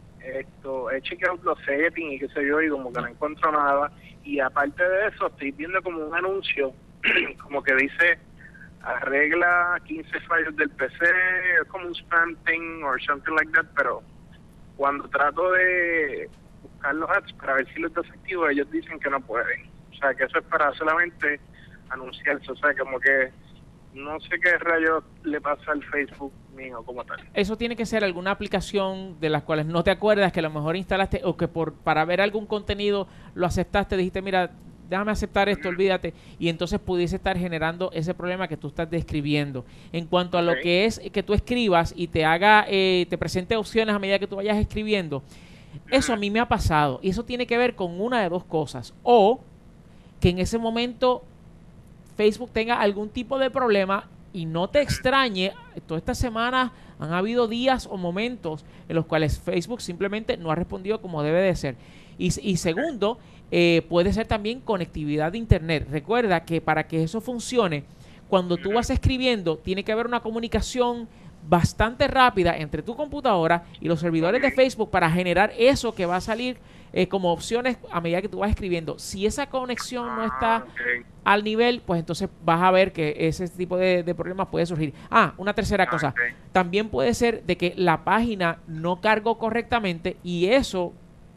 He chequeado los settings y qué sé yo, y como que no encuentro nada. Y aparte de eso, estoy viendo como un anuncio, como que dice... arregla 15 fallos del PC, es como un spam thing or something like that, pero cuando trato de buscar los ads para ver si los desactivo, ellos dicen que no pueden. O sea, que eso es para solamente anunciarse. O sea, como que no sé qué rayos le pasa al Facebook mío como tal.
Eso tiene que ser alguna aplicación de las cuales no te acuerdas, que a lo mejor instalaste o que para ver algún contenido lo aceptaste, dijiste, mira, déjame aceptar esto, olvídate, y entonces pudiese estar generando ese problema que tú estás describiendo. En cuanto a lo que es que tú escribas y te haga, te presente opciones a medida que tú vayas escribiendo, eso a mí me ha pasado, y eso tiene que ver con una de dos cosas, o que en ese momento Facebook tenga algún tipo de problema, y no te extrañe, toda esta semana han habido días o momentos en los cuales Facebook simplemente no ha respondido como debe de ser. Y segundo, puede ser también conectividad de internet. Recuerda que para que eso funcione, cuando tú vas escribiendo, tiene que haber una comunicación bastante rápida entre tu computadora y los servidores de Facebook para generar eso que va a salir como opciones a medida que tú vas escribiendo. Si esa conexión no está al nivel, pues entonces vas a ver que ese tipo de problemas puede surgir. Una tercera cosa. También puede ser de que la página no cargó correctamente, y eso...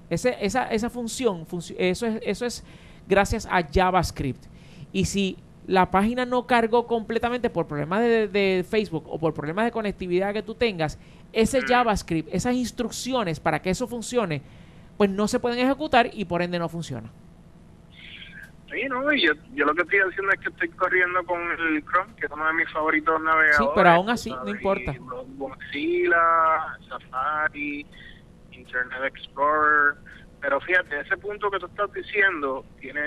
Esa función, eso es gracias a JavaScript. Y si la página no cargó completamente por problemas de Facebook o por problemas de conectividad que tú tengas, ese JavaScript, esas instrucciones para que eso funcione, pues no se pueden ejecutar y por ende no funciona.
Sí, no, y yo lo que estoy haciendo es que estoy corriendo con el Chrome, que es uno de mis favoritos navegadores.
Sí, pero aún así, no importa.
Mozilla, Safari, Internet Explorer, pero fíjate, ese punto que tú estás diciendo tiene,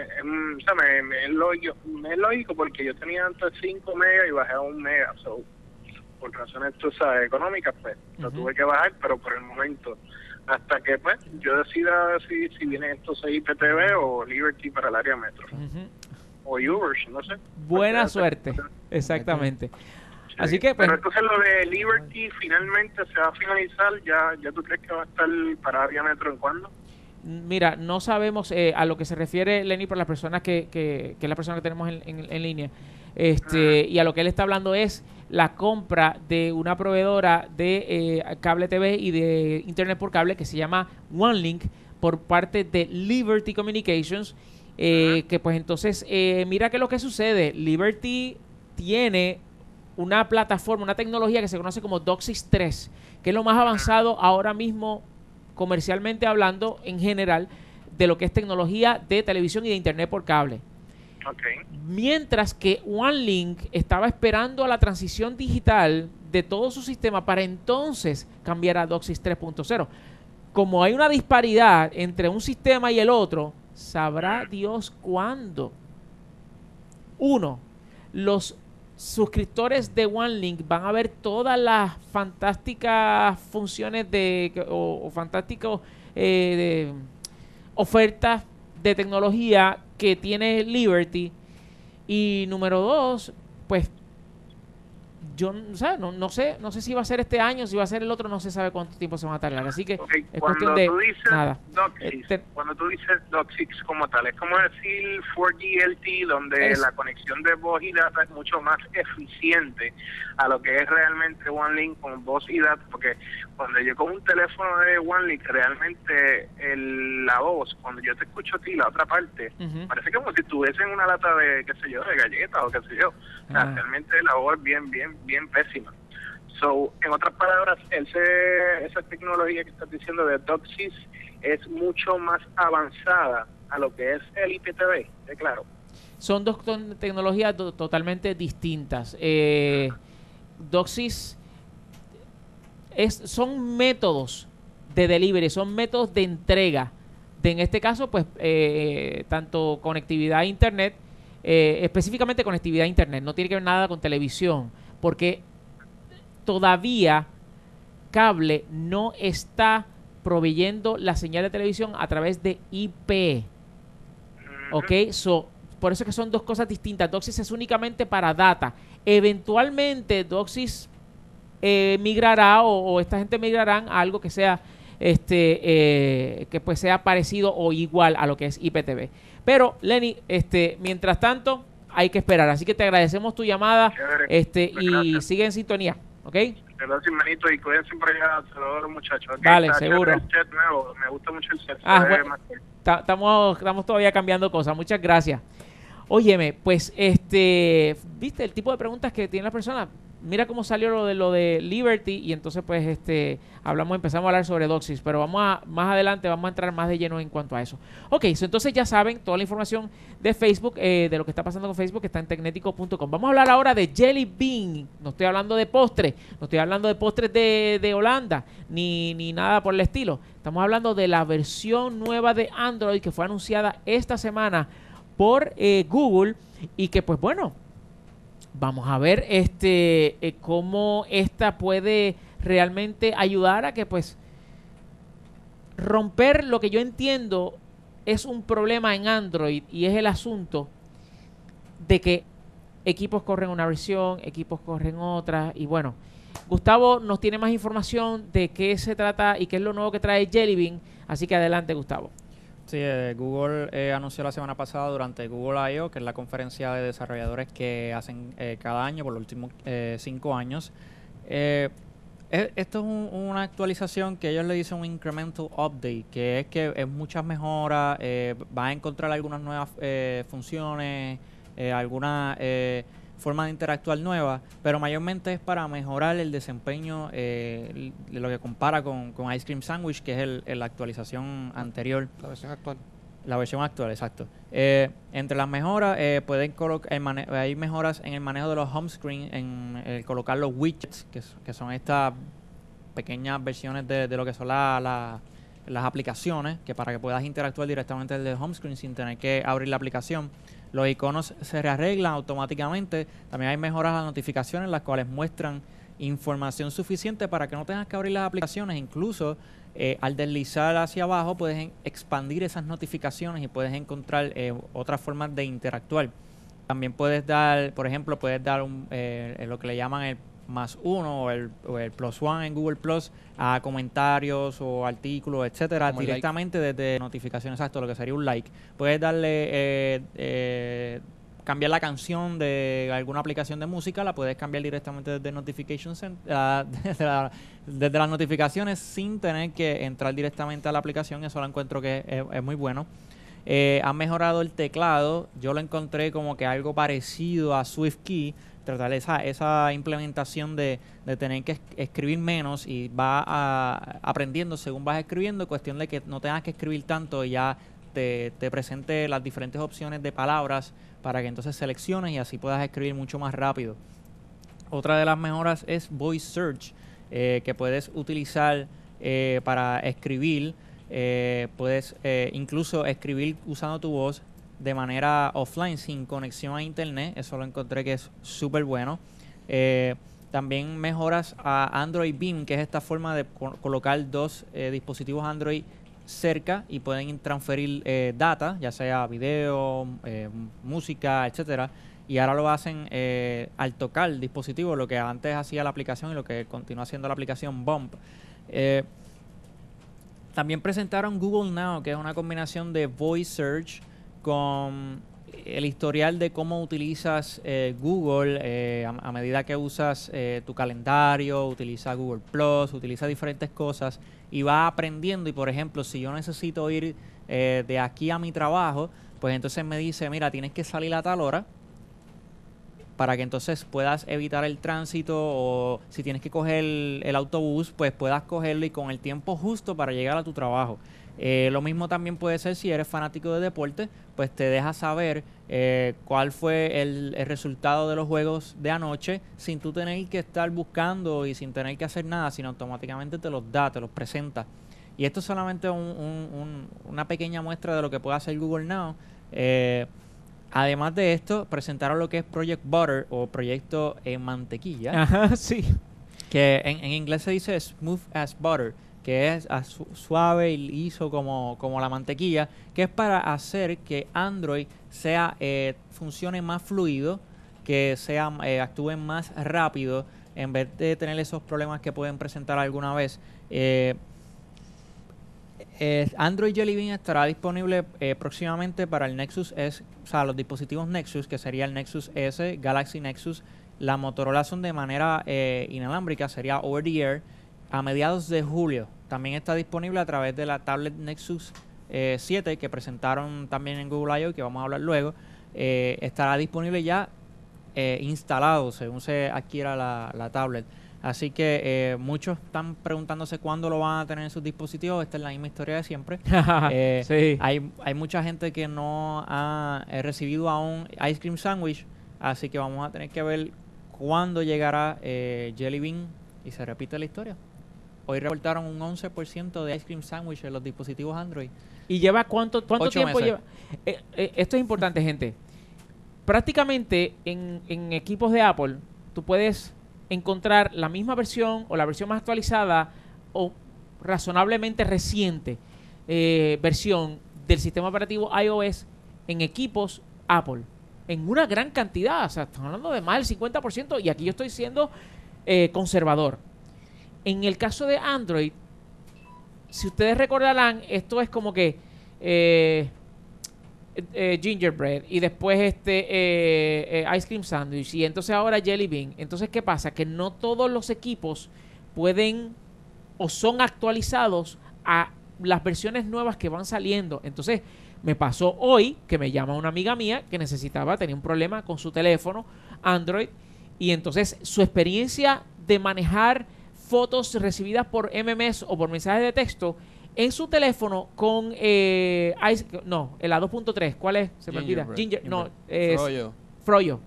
es lógico porque yo tenía antes 5 megas y bajé a 1 mega, por razones económicas, pues lo tuve que bajar, pero por el momento, hasta que pues yo decida si viene esto IPTV o Liberty para el área metro, o Uber, no sé.
Buena suerte, exactamente. Sí. Así que pues,
pero entonces lo de Liberty finalmente se va a finalizar, ¿ya tú crees que va a estar para área metro en cuándo?
Mira, no sabemos a lo que se refiere Lenny, por las personas que es la persona que tenemos en línea, y a lo que él está hablando es la compra de una proveedora de cable TV y de internet por cable que se llama OneLink por parte de Liberty Communications, que pues entonces mira que lo que sucede, Liberty tiene una plataforma, una tecnología que se conoce como DOCSIS 3, que es lo más avanzado ahora mismo comercialmente hablando en general de lo que es tecnología de televisión y de internet por cable. Mientras que OneLink estaba esperando a la transición digital de todo su sistema para entonces cambiar a DOCSIS 3.0. Como hay una disparidad entre un sistema y el otro, sabrá Dios cuándo. Los suscriptores de OneLink van a ver todas las fantásticas funciones o fantásticos ofertas de tecnología que tiene Liberty. Y número 2, pues yo no sé si va a ser este año, si va a ser el otro, no se sabe cuánto tiempo se van a tardar, así que es cuestión de nada.
Cuando tú dices DOCSIS como tal, es como decir 4G LTE, donde la conexión de voz y data es mucho más eficiente a lo que es realmente OneLink con voz y data, porque cuando yo con un teléfono de OneLink, realmente la voz, cuando yo te escucho a ti, la otra parte, parece como si estuviese en una lata de, qué sé yo, de galletas o qué sé yo. O sea, realmente la voz es bien pésima. So, en otras palabras, esa tecnología que estás diciendo de DOCSIS es mucho más avanzada a lo que es el IPTV, claro.
Son dos tecnologías totalmente distintas. DOCSIS son métodos de delivery, son métodos de entrega. En este caso, pues, tanto conectividad a Internet, específicamente conectividad a Internet, no tiene que ver nada con televisión, porque todavía cable no está proveyendo la señal de televisión a través de IP. ¿Ok? Por eso es que son dos cosas distintas. DOCSIS es únicamente para data. Eventualmente DOCSIS migrará o esta gente migrarán a algo que sea que pues sea parecido o igual a lo que es IPTV. Pero Lenny, mientras tanto hay que esperar. Así que te agradecemos tu llamada y sigue en sintonía. ¿Ok?
Gracias, manito, y cuídense por allá, saludos a los muchachos.
Vale, seguro.
El chat nuevo, me gusta mucho el chat.
Bueno, estamos todavía cambiando cosas. Muchas gracias. Óyeme, pues, ¿viste el tipo de preguntas que tiene la persona? Mira cómo salió lo de Liberty y entonces pues empezamos a hablar sobre DOCSIS, pero más adelante vamos a entrar más de lleno en cuanto a eso. Ok, entonces ya saben, toda la información de Facebook, de lo que está pasando con Facebook está en tecnético.com. Vamos a hablar ahora de Jelly Bean. No estoy hablando de postres, no estoy hablando de postres de Holanda, ni nada por el estilo. Estamos hablando de la versión nueva de Android que fue anunciada esta semana por Google y que pues bueno, vamos a ver cómo esta puede realmente ayudar a que pues romper lo que yo entiendo es un problema en Android, y es el asunto de que equipos corren una versión, equipos corren otra, y bueno, Gustavo nos tiene más información de qué se trata y qué es lo nuevo que trae Jelly Bean, así que adelante, Gustavo.
Sí, Google anunció la semana pasada durante Google I.O., que es la conferencia de desarrolladores que hacen cada año por los últimos 5 años. Esto es una actualización que ellos le dicen un incremental update, que es que es muchas mejoras, va a encontrar algunas nuevas funciones, alguna forma de interactuar nueva, pero mayormente es para mejorar el desempeño de lo que compara con Ice Cream Sandwich, que es la actualización anterior.
La versión actual.
La versión actual, exacto. Entre las mejoras, hay mejoras en el manejo de los home screen, en el colocar los widgets, que son estas pequeñas versiones de lo que son las aplicaciones, que para que puedas interactuar directamente desde el home screen sin tener que abrir la aplicación. Los iconos se rearreglan automáticamente. También hay mejoras a las notificaciones, las cuales muestran información suficiente para que no tengas que abrir las aplicaciones. Incluso al deslizar hacia abajo puedes expandir esas notificaciones y puedes encontrar otras formas de interactuar. También puedes dar, por ejemplo, lo que le llaman el +1 o el +1 en Google Plus a comentarios o artículos, etcétera, como directamente desde notificaciones, exacto, lo que sería un like. Puedes darle cambiar la canción de alguna aplicación de música, la puedes cambiar directamente desde desde las notificaciones sin tener que entrar directamente a la aplicación. Eso lo encuentro que es muy bueno. Han mejorado el teclado. Yo lo encontré como que algo parecido a SwiftKey, tratar esa implementación de tener que escribir menos y va aprendiendo según vas escribiendo, cuestión de que no tengas que escribir tanto y ya te presente las diferentes opciones de palabras para que entonces selecciones y así puedas escribir mucho más rápido. Otra de las mejoras es Voice Search, que puedes utilizar para escribir. Puedes incluso escribir usando tu voz de manera offline, sin conexión a internet. Eso lo encontré que es súper bueno. También mejoras a Android Beam, que es esta forma de colocar dos dispositivos Android cerca y pueden transferir data, ya sea video, música, etcétera, y ahora lo hacen al tocar el dispositivo, lo que antes hacía la aplicación y lo que continúa haciendo la aplicación Bump. También presentaron Google Now, que es una combinación de Voice Search con el historial de cómo utilizas Google a medida que usas tu calendario, utilizas Google Plus, utilizas diferentes cosas y va aprendiendo. Y por ejemplo, si yo necesito ir de aquí a mi trabajo, pues entonces me dice, mira, tienes que salir a tal hora para que entonces puedas evitar el tránsito, o si tienes que coger el autobús, pues puedas cogerlo y con el tiempo justo para llegar a tu trabajo. Lo mismo también puede ser si eres fanático de deporte, pues te deja saber cuál fue el resultado de los juegos de anoche sin tú tener que estar buscando y sin tener que hacer nada, sino automáticamente te los da, te los presenta. Y esto es solamente una pequeña muestra de lo que puede hacer Google Now. Además de esto, presentaron lo que es Project Butter o Proyecto Mantequilla.
Ajá, sí.
Que en inglés se dice Smooth as Butter, que es suave y liso como la mantequilla, que es para hacer que Android funcione más fluido, que actúe más rápido, en vez de tener esos problemas que pueden presentar alguna vez. Android Jelly Bean estará disponible próximamente para el Nexus S, o sea, los dispositivos Nexus, que sería el Nexus S, Galaxy Nexus. La Motorola son de manera inalámbrica, sería over the air, a mediados de julio. También está disponible a través de la tablet Nexus 7, que presentaron también en Google I.O., que vamos a hablar luego. Estará disponible ya instalado, según se adquiera la tablet. Así que muchos están preguntándose cuándo lo van a tener en sus dispositivos. Esta es la misma historia de siempre.
Sí.
Hay mucha gente que no ha recibido aún Ice Cream Sandwich, así que vamos a tener que ver cuándo llegará Jelly Bean y se repite la historia. Hoy reportaron un 11% de Ice Cream Sandwich en los dispositivos Android.
¿Y lleva cuánto tiempo
meses.
lleva? Esto es importante, gente. Prácticamente en equipos de Apple, tú puedes encontrar la misma versión o la versión más actualizada o razonablemente reciente versión del sistema operativo iOS en equipos Apple. En una gran cantidad. O sea, estamos hablando de más del 50%, y aquí yo estoy siendo conservador. En el caso de Android, si ustedes recordarán, esto es como que Gingerbread y después Ice Cream Sandwich y entonces ahora Jelly Bean. Entonces, ¿qué pasa? Que no todos los equipos pueden o son actualizados a las versiones nuevas que van saliendo. Entonces, me pasó hoy que me llama una amiga mía que tenía un problema con su teléfono Android, y entonces su experiencia de manejar fotos recibidas por MMS o por mensajes de texto en su teléfono con el A2.3, ¿cuál es? Se me olvida. Froyo.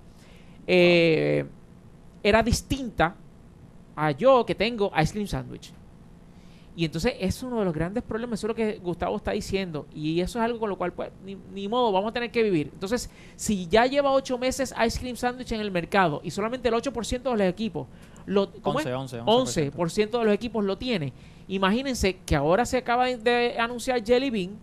Era distinta a yo que tengo Ice Cream Sandwich. Y entonces es uno de los grandes problemas, eso es lo que Gustavo está diciendo, y eso es algo con lo cual pues, ni modo, vamos a tener que vivir. Entonces, si ya lleva 8 meses Ice Cream Sandwich en el mercado y solamente el 8% de los equipos 11% de los equipos lo tiene, imagínense que ahora se acaba de anunciar Jelly Bean.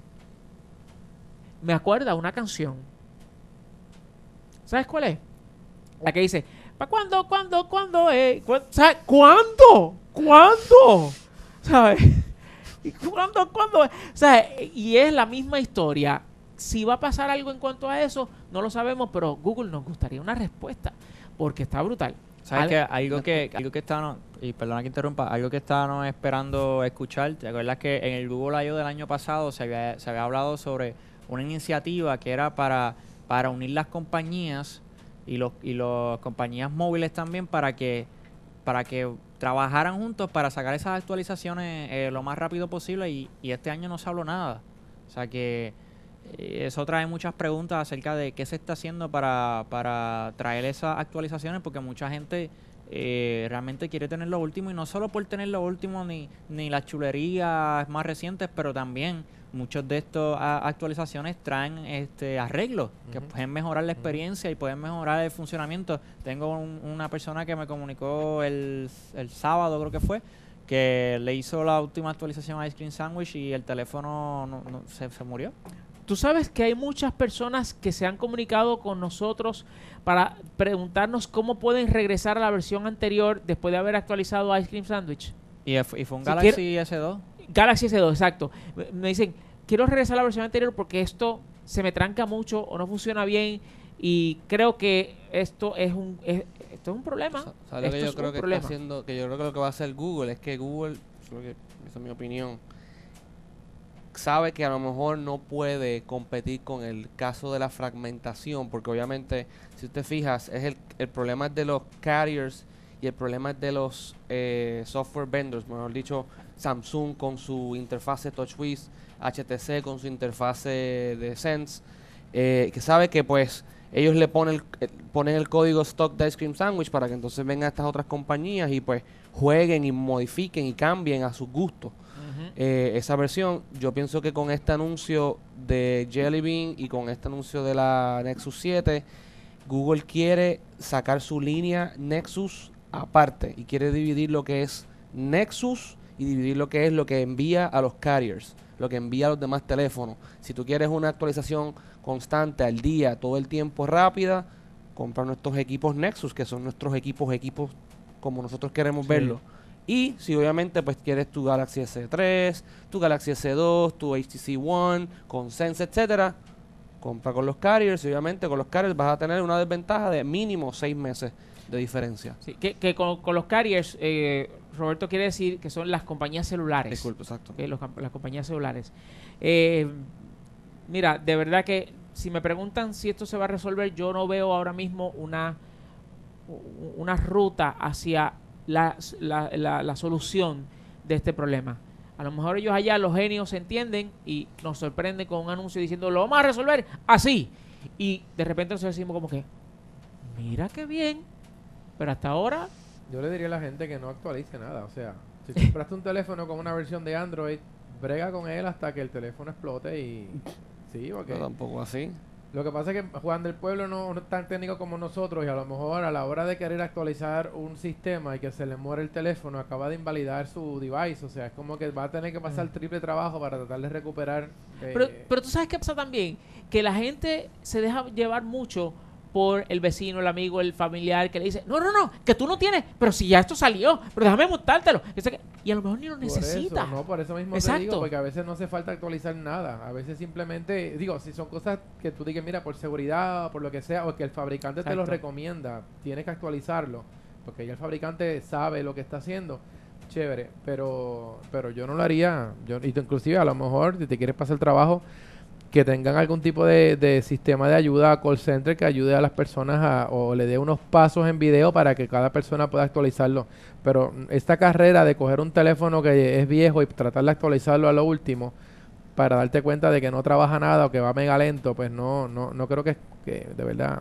Me acuerda una canción, ¿sabes cuál es? La que dice ¿para cuándo? ¿Sabes? ¿Cuándo? ¿Sabes? ¿Cuándo? O sea, y es la misma historia. Si va a pasar algo en cuanto a eso, no lo sabemos, pero Google nos gustaría una respuesta, porque está brutal.
¿Sabes qué? Algo que estábamos, y perdona que interrumpa, algo que estábamos esperando escuchar. ¿Te acuerdas que en el Google I.O. del año pasado se había hablado sobre una iniciativa que era para unir las compañías y los compañías móviles también para que trabajaran juntos para sacar esas actualizaciones lo más rápido posible, y este año no se habló nada. O sea que eso trae muchas preguntas acerca de qué se está haciendo para traer esas actualizaciones, porque mucha gente realmente quiere tener lo último, y no solo por tener lo último ni las chulerías más recientes, pero también muchos de estas actualizaciones traen arreglos que pueden mejorar la experiencia y pueden mejorar el funcionamiento. Tengo una persona que me comunicó el sábado, creo que fue, que le hizo la última actualización a Ice Cream Sandwich y el teléfono se murió.
Tú sabes que hay muchas personas que se han comunicado con nosotros para preguntarnos cómo pueden regresar a la versión anterior después de haber actualizado Ice Cream Sandwich.
¿Y fue un Galaxy S2?
Galaxy S2, exacto. Me dicen, quiero regresar a la versión anterior porque esto se me tranca mucho o no funciona bien y creo que esto es un problema.
¿Sabes lo que yo creo que está haciendo? Que yo creo que lo que va a hacer Google es que Google, esa es mi opinión, sabe que a lo mejor no puede competir con el caso de la fragmentación, porque obviamente, si te fijas, es el problema es de los carriers y el problema es de los software vendors, mejor dicho, Samsung con su interfase TouchWiz, HTC con su interfase de Sense, que sabe que pues ellos le ponen el código stock de Ice Cream Sandwich para que entonces vengan estas otras compañías y pues jueguen y modifiquen y cambien a sus gustos. Esa versión, yo pienso que con este anuncio de Jelly Bean y con este anuncio de la Nexus 7, Google quiere sacar su línea Nexus aparte y quiere dividir lo que es Nexus y dividir lo que es lo que envía a los carriers, lo que envía a los demás teléfonos. Si tú quieres una actualización constante al día, todo el tiempo rápida, compra nuestros equipos Nexus, que son nuestros equipos como nosotros queremos verlo. Y si obviamente pues quieres tu Galaxy S3, tu Galaxy S2, tu HTC One, con Sense, etcétera, compra con los carriers y obviamente con los carriers vas a tener una desventaja de mínimo 6 meses de diferencia.
Sí, que con los carriers, Roberto quiere decir que son las compañías celulares.
Disculpe, exacto.
Las compañías celulares. Mira, de verdad que si me preguntan si esto se va a resolver, yo no veo ahora mismo una ruta hacia la solución de este problema. A lo mejor ellos allá, los genios, se entienden y nos sorprenden con un anuncio diciendo lo vamos a resolver así, y de repente nosotros decimos como que mira qué bien, pero hasta ahora
yo le diría a la gente que no actualice nada. O sea, si compraste un teléfono con una versión de Android, brega con él hasta que el teléfono explote y sí, porque
no, tampoco así.
Lo que pasa es que Juan del Pueblo no es tan técnico como nosotros y a lo mejor a la hora de querer actualizar un sistema y que se le muere el teléfono, acaba de invalidar su device. O sea, es como que va a tener que pasar triple trabajo para tratar de recuperar.
Pero tú sabes qué pasa también, que la gente se deja llevar mucho por el vecino, el amigo, el familiar que le dice, no, que tú no tienes, pero si ya esto salió, pero déjame montártelo. Y a lo mejor ni lo necesita.
Por eso mismo te digo, porque a veces no hace falta actualizar nada. A veces simplemente, si son cosas que tú digas, mira, por seguridad o por lo que sea, o que el fabricante te lo recomienda, tienes que actualizarlo, porque ya el fabricante sabe lo que está haciendo, chévere, pero yo no lo haría. Inclusive a lo mejor, si te quieres pasar el trabajo, que tengan algún tipo de sistema de ayuda a call center que ayude a las personas o le dé unos pasos en video para que cada persona pueda actualizarlo. Pero esta carrera de coger un teléfono que es viejo y tratar de actualizarlo a lo último para darte cuenta de que no trabaja nada o que va mega lento, pues no creo que de verdad.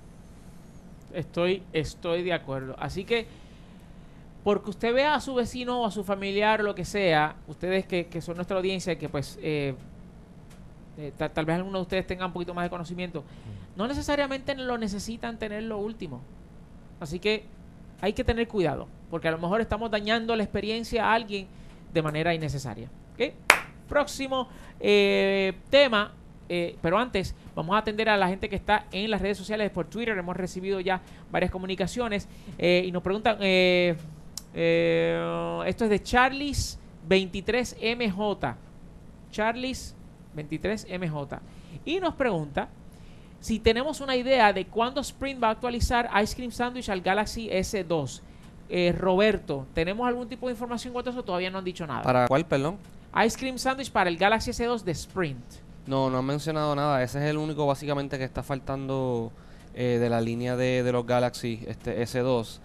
Estoy de acuerdo. Así que porque usted vea a su vecino o a su familiar o lo que sea, ustedes que son nuestra audiencia, que pues tal vez algunos de ustedes tengan un poquito más de conocimiento, no necesariamente lo necesitan tener lo último. Así que hay que tener cuidado, porque a lo mejor estamos dañando la experiencia a alguien de manera innecesaria. ¿Okay? Próximo tema, pero antes vamos a atender a la gente que está en las redes sociales por Twitter. Hemos recibido ya varias comunicaciones y nos preguntan, esto es de Charles 23MJ. Charles 23MJ. Y nos pregunta si tenemos una idea de cuándo Sprint va a actualizar Ice Cream Sandwich al Galaxy S2. Roberto, ¿tenemos algún tipo de información en cuanto a eso? Todavía no han dicho nada.
¿Para cuál, perdón?
Ice Cream Sandwich para el Galaxy S2 de Sprint.
No han mencionado nada. Ese es el único básicamente que está faltando de la línea de los Galaxy S2.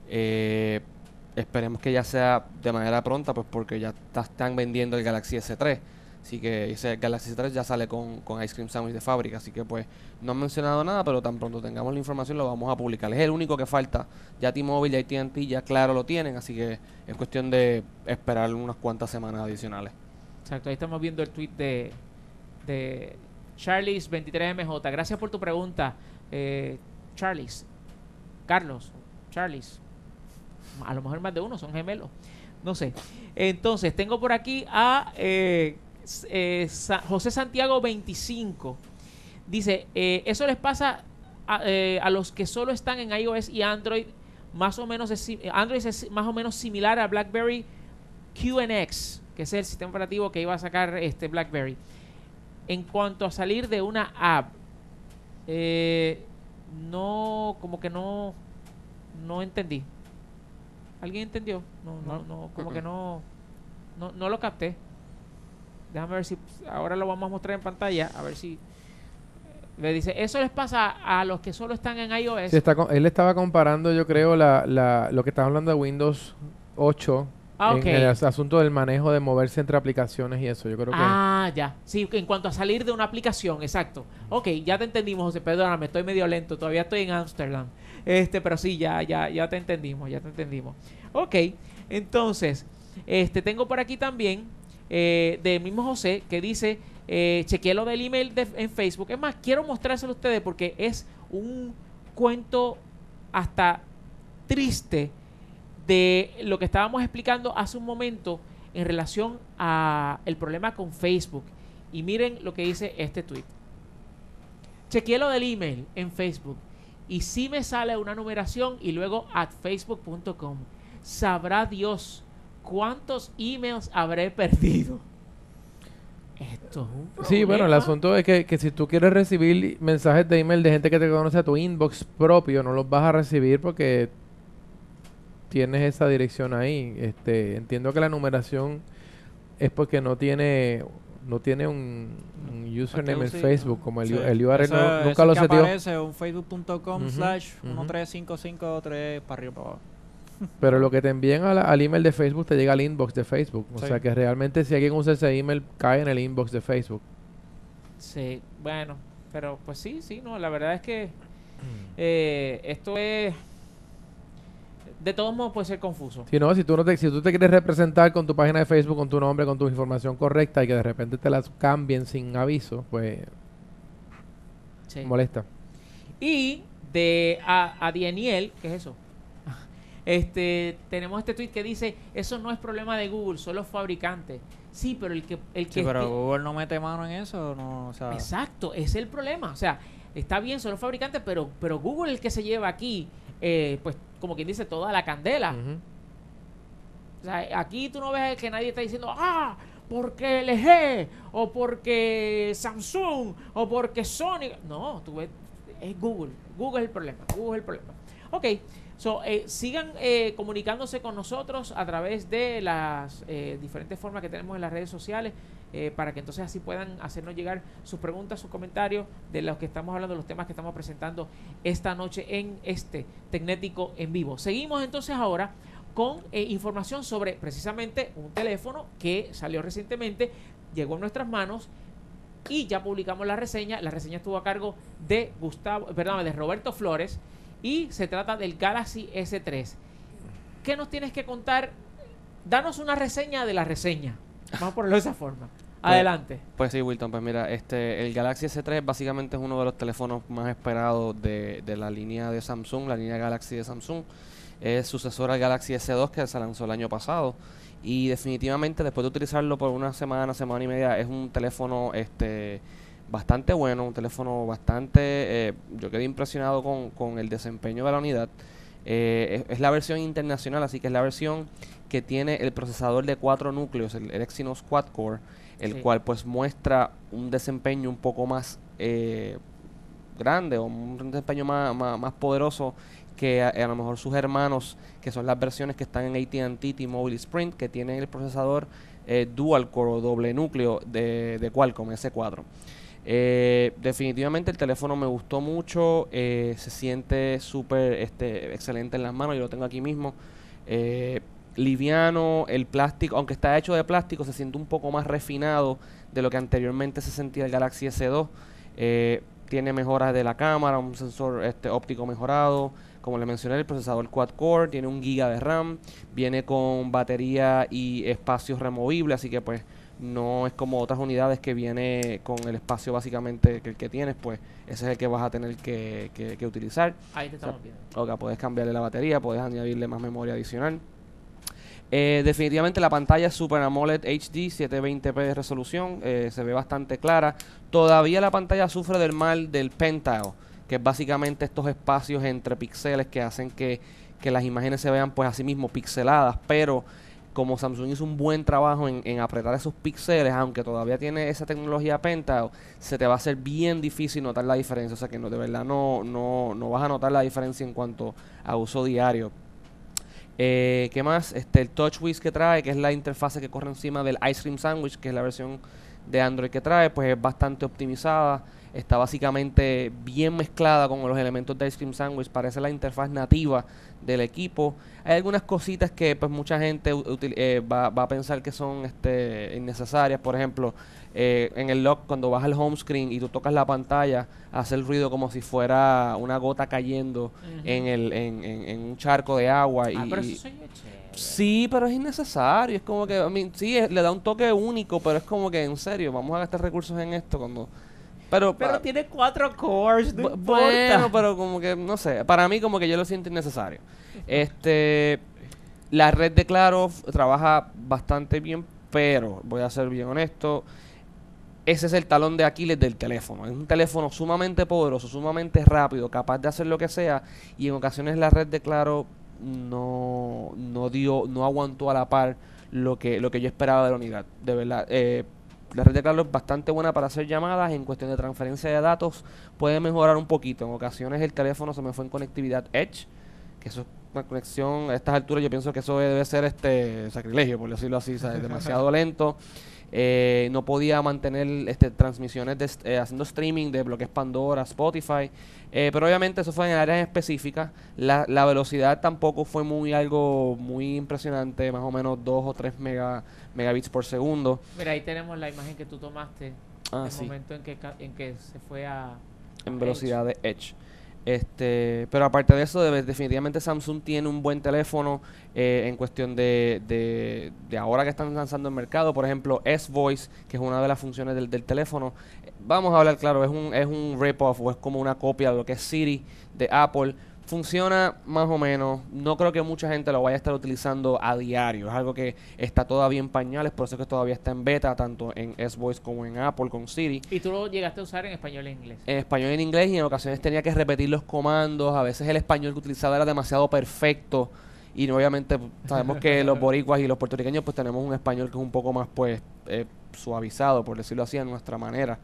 Esperemos que ya sea de manera pronta, pues porque ya están vendiendo el Galaxy S3. Así que ese Galaxy S3 ya sale con Ice Cream Sandwich de fábrica. Así que pues no han mencionado nada, pero tan pronto tengamos la información lo vamos a publicar. Es el único que falta. Ya T-Mobile y AT&T ya claro lo tienen, así que es cuestión de esperar unas cuantas semanas adicionales.
Exacto, ahí estamos viendo el tweet de Charles 23MJ. Gracias por tu pregunta, Charles. Carlos, Charles. A lo mejor más de uno, son gemelos. No sé. Entonces, tengo por aquí a José Santiago 25 dice, eso les pasa a los que solo están en iOS y Android. Más o menos Android es más o menos similar a BlackBerry QNX, que es el sistema operativo que iba a sacar BlackBerry. En cuanto a salir de una app, no entendí. ¿Alguien entendió? No, como que no lo capté. Déjame ver si ahora lo vamos a mostrar en pantalla, a ver si le dice, eso les pasa a los que solo están en iOS.
Sí, él estaba comparando, yo creo, lo que estaba hablando de Windows 8 en el asunto del manejo de moverse entre aplicaciones y eso. Yo creo que...
ya. Sí, en cuanto a salir de una aplicación, exacto. Ok, ya te entendimos, José. Perdóname, estoy medio lento. Todavía estoy en Ámsterdam. Pero sí, ya te entendimos, Ok, entonces, tengo por aquí también del mismo José que dice, chequeé lo del email en Facebook. Es más, quiero mostrárselo a ustedes porque es un cuento hasta triste de lo que estábamos explicando hace un momento en relación a el problema con Facebook. Y miren lo que dice este tweet. Chequeé lo del email en Facebook y sí me sale una numeración y luego @facebook.com. Sabrá Dios cuántos emails habré perdido. Esto es un problema.
Sí, bueno, el asunto es que si tú quieres recibir mensajes de email de gente que te conoce a tu inbox propio, no los vas a recibir porque tienes esa dirección ahí. Entiendo que la numeración es porque no tiene un username en Facebook, como el URL nunca lo seteó.
Aparece un facebook.com/13553 para arriba para abajo.
Pero lo que te envían al email de Facebook te llega al inbox de Facebook. O sea que realmente si alguien usa ese email, cae en el inbox de Facebook.
Sí, bueno, pero pues sí, no, la verdad es que esto es... De todos modos puede ser confuso.
Si tú te quieres representar con tu página de Facebook, con tu nombre, con tu información correcta y que de repente te las cambien sin aviso, pues molesta.
Y de a Daniel, ¿qué es eso? Tenemos este tweet que dice, eso no es problema de Google, son los fabricantes. Sí, pero
pero Google no mete mano en eso, no, o sea.
Exacto, ese es el problema. O sea, está bien, son los fabricantes, pero Google es el que se lleva aquí, pues, como quien dice, toda la candela. O sea, aquí tú no ves que nadie está diciendo, porque LG, o porque Samsung, o porque Sony. No, tú ves, es Google. Google es el problema. Ok. Sigan comunicándose con nosotros a través de las diferentes formas que tenemos en las redes sociales para que entonces así puedan hacernos llegar sus preguntas, sus comentarios de los que estamos hablando, los temas que estamos presentando esta noche en Tecnético en vivo. Seguimos entonces ahora con información sobre precisamente un teléfono que salió recientemente, llegó en nuestras manos y ya publicamos la reseña. La reseña estuvo a cargo de Roberto Flores. Y se trata del Galaxy S3. ¿Qué nos tienes que contar? Danos una reseña de la reseña. Vamos a ponerlo de esa forma. Adelante.
Pues sí, Wilton. Pues mira, el Galaxy S3 básicamente es uno de los teléfonos más esperados de la línea de Samsung, la línea Galaxy de Samsung. Es sucesor al Galaxy S2 que se lanzó el año pasado. Y definitivamente después de utilizarlo por una semana y media, es un teléfono bastante bueno, un teléfono bastante... yo quedé impresionado con el desempeño de la unidad. Es la versión internacional, así que es la versión que tiene el procesador de 4 núcleos, el Exynos Quad-Core, el cual pues muestra un desempeño un poco más grande o un desempeño más poderoso que a lo mejor sus hermanos, que son las versiones que están en AT&T, T-Mobile y Sprint, que tienen el procesador dual core o doble núcleo de Qualcomm S4. Definitivamente el teléfono me gustó mucho, se siente súper excelente en las manos, yo lo tengo aquí mismo, liviano, el plástico, aunque está hecho de plástico, se siente un poco más refinado de lo que anteriormente se sentía el Galaxy S2. Tiene mejoras de la cámara, un sensor óptico mejorado, como le mencioné, el procesador quad-core, tiene 1 GB de RAM, viene con batería y espacios removibles, así que pues no es como otras unidades que viene con el espacio básicamente que tienes, pues ese es el que vas a tener que utilizar.
Ahí te estamos viendo.
Puedes cambiarle la batería, puedes añadirle más memoria adicional. Definitivamente la pantalla es Super AMOLED HD 720p de resolución, se ve bastante clara. Todavía la pantalla sufre del mal del pentile, que es básicamente estos espacios entre píxeles que hacen que las imágenes se vean pues así mismo pixeladas, pero como Samsung hizo un buen trabajo en apretar esos píxeles, aunque todavía tiene esa tecnología pentile, se te va a hacer bien difícil notar la diferencia. O sea que no, de verdad no vas a notar la diferencia en cuanto a uso diario. ¿Qué más? El TouchWiz que trae, que es la interfase que corre encima del Ice Cream Sandwich, que es la versión de Android que trae, pues es bastante optimizada. Está básicamente bien mezclada con los elementos de Ice Cream Sandwich. Parece la interfaz nativa del equipo. Hay algunas cositas que pues mucha gente va a pensar que son innecesarias. Por ejemplo, en el lock, cuando vas al home screen y tú tocas la pantalla, hace el ruido como si fuera una gota cayendo en un charco de agua.
Pero eso soy chévere.
Sí, pero es innecesario. Es como que, sí, le da un toque único, pero es como que, en serio, vamos a gastar recursos en esto cuando... Pero
tiene 4 cores, no importa.
Bueno, pero como que, no sé, para mí como que yo lo siento innecesario. La red de Claro trabaja bastante bien, pero voy a ser bien honesto, ese es el talón de Aquiles del teléfono. Es un teléfono sumamente poderoso, sumamente rápido, capaz de hacer lo que sea, y en ocasiones la red de Claro no aguantó a la par lo que yo esperaba de la unidad, de verdad. La red de Claro es bastante buena para hacer llamadas. En cuestión de transferencia de datos puede mejorar un poquito. En ocasiones el teléfono se me fue en conectividad Edge, que eso es una conexión a estas alturas. Yo pienso que eso debe ser sacrilegio, por decirlo así, ¿sabes? Demasiado lento. No podía mantener transmisiones haciendo streaming de bloques Pandora, Spotify, pero obviamente eso fue en áreas específicas. La velocidad tampoco fue algo muy impresionante, más o menos 2 o 3 megabits por segundo.
Mira, ahí tenemos la imagen que tú tomaste, el
Sí.
momento en que se fue
en velocidad de Edge. Pero aparte de eso, definitivamente Samsung tiene un buen teléfono en cuestión de ahora que están lanzando el mercado. Por ejemplo, S-Voice, que es una de las funciones del teléfono. Vamos a hablar claro, es un rip-off o es como una copia de lo que es Siri de Apple. Funciona más o menos. No creo que mucha gente lo vaya a estar utilizando a diario. Es algo que está todavía en pañales, por eso es que todavía está en beta, tanto en S-Voice como en Apple con Siri.
¿Y tú lo llegaste a usar en español e inglés?
En español y en inglés, y en ocasiones tenía que repetir los comandos. A veces el español que utilizaba era demasiado perfecto. Y obviamente sabemos que los boricuas y los puertorriqueños pues tenemos un español que es un poco más suavizado, por decirlo así, a nuestra manera.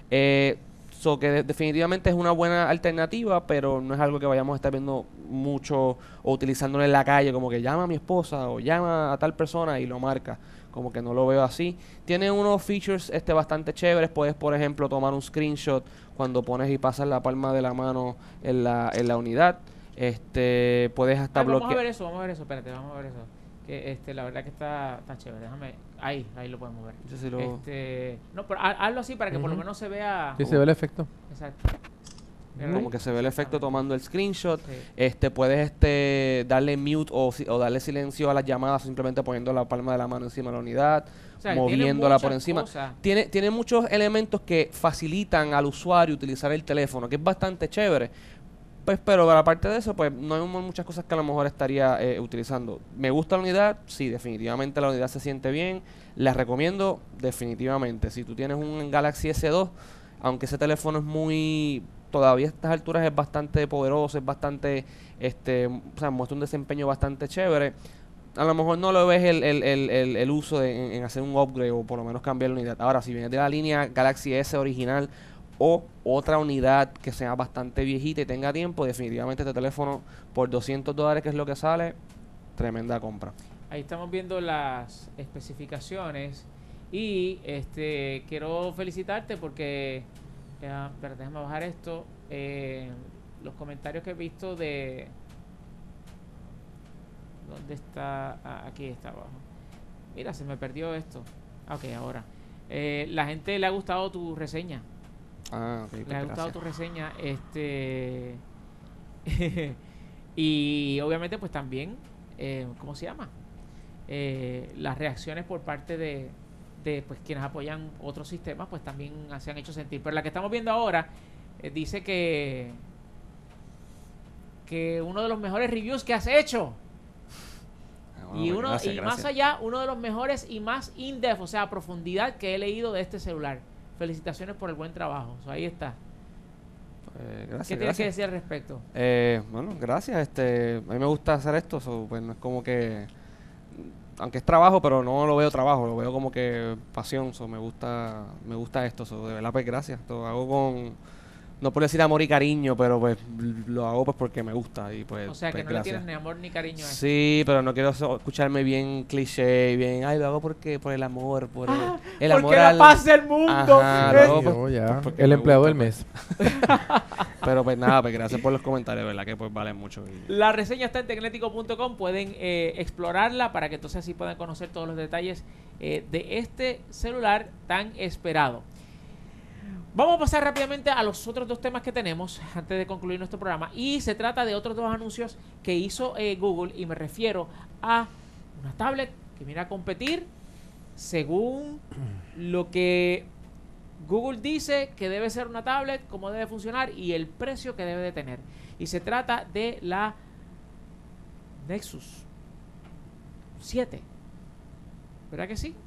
Que definitivamente es una buena alternativa, pero no es algo que vayamos a estar viendo mucho o utilizándolo en la calle, como que llama a mi esposa o llama a tal persona y lo marca. Como que no lo veo así. Tiene unos features bastante chéveres. Puedes, por ejemplo, tomar un screenshot cuando pones y pasas la palma de la mano en la unidad. Puedes hasta bloquear.
Vamos a ver eso, espérate, vamos a ver eso. Que la verdad que está chévere. Déjame, ahí lo podemos ver.
Sí,
no, pero hazlo así para que por lo menos se vea.
Sí, se ve el efecto.
Exacto.
Como que se ve el efecto tomando el screenshot. Sí. Puedes darle mute o darle silencio a las llamadas simplemente poniendo la palma de la mano encima de la unidad, o sea, moviéndola por encima. Tiene muchos elementos que facilitan al usuario utilizar el teléfono, que es bastante chévere. Pues, pero aparte de eso, pues no hay muchas cosas que a lo mejor estaría utilizando. ¿Me gusta la unidad? Sí, definitivamente la unidad se siente bien. La recomiendo definitivamente. Si tú tienes un Galaxy S2, aunque ese teléfono es todavía a estas alturas es bastante poderoso, es bastante, o sea, muestra un desempeño bastante chévere. A lo mejor no lo ves el uso en hacer un upgrade o por lo menos cambiar la unidad. Ahora, si vienes de la línea Galaxy S original o otra unidad que sea bastante viejita y tenga tiempo, definitivamente este teléfono por $200, que es lo que sale, tremenda compra.
Ahí estamos viendo las especificaciones y quiero felicitarte porque pero déjame bajar esto. Los comentarios que he visto de ¿dónde está? Aquí está abajo. Mira, se me perdió esto. Ok, ahora la gente le ha gustado tu reseña.
Okay,
le ha gustado tu reseña, y obviamente pues también ¿cómo se llama? Las reacciones por parte de pues quienes apoyan otros sistemas pues también se han hecho sentir, pero la que estamos viendo ahora dice que uno de los mejores reviews que has hecho. Y más allá, uno de los mejores y más in-depth, o sea, a profundidad que he leído de este celular. Felicitaciones por el buen trabajo. O sea, ahí está.
Gracias.
¿Qué tienes que decir al respecto?
Bueno, gracias. A mí me gusta hacer esto, pues no es como que, aunque es trabajo, pero no lo veo trabajo, lo veo como que pasión. Me gusta esto. De verdad, pues gracias. Lo hago con, no por decir amor y cariño, pero pues lo hago pues porque me gusta. Y pues,
o sea, que
pues,
no le tienes ni amor ni cariño a esto.
Sí, pero no quiero escucharme bien cliché, bien, lo hago porque por el amor, por el amor
porque la paz del mundo.
Ajá, luego,
pues, el empleado del mes.
Pero pues nada, pues gracias por los comentarios, verdad que pues valen mucho.
La reseña está en tecnético.com, pueden explorarla para que entonces así puedan conocer todos los detalles de este celular tan esperado. Vamos a pasar rápidamente a los otros dos temas que tenemos antes de concluir nuestro programa. Y se trata de otros dos anuncios que hizo Google, y me refiero a una tablet que viene a competir según lo que Google dice que debe ser una tablet, cómo debe funcionar y el precio que debe de tener. Y se trata de la Nexus 7. ¿Verdad que sí?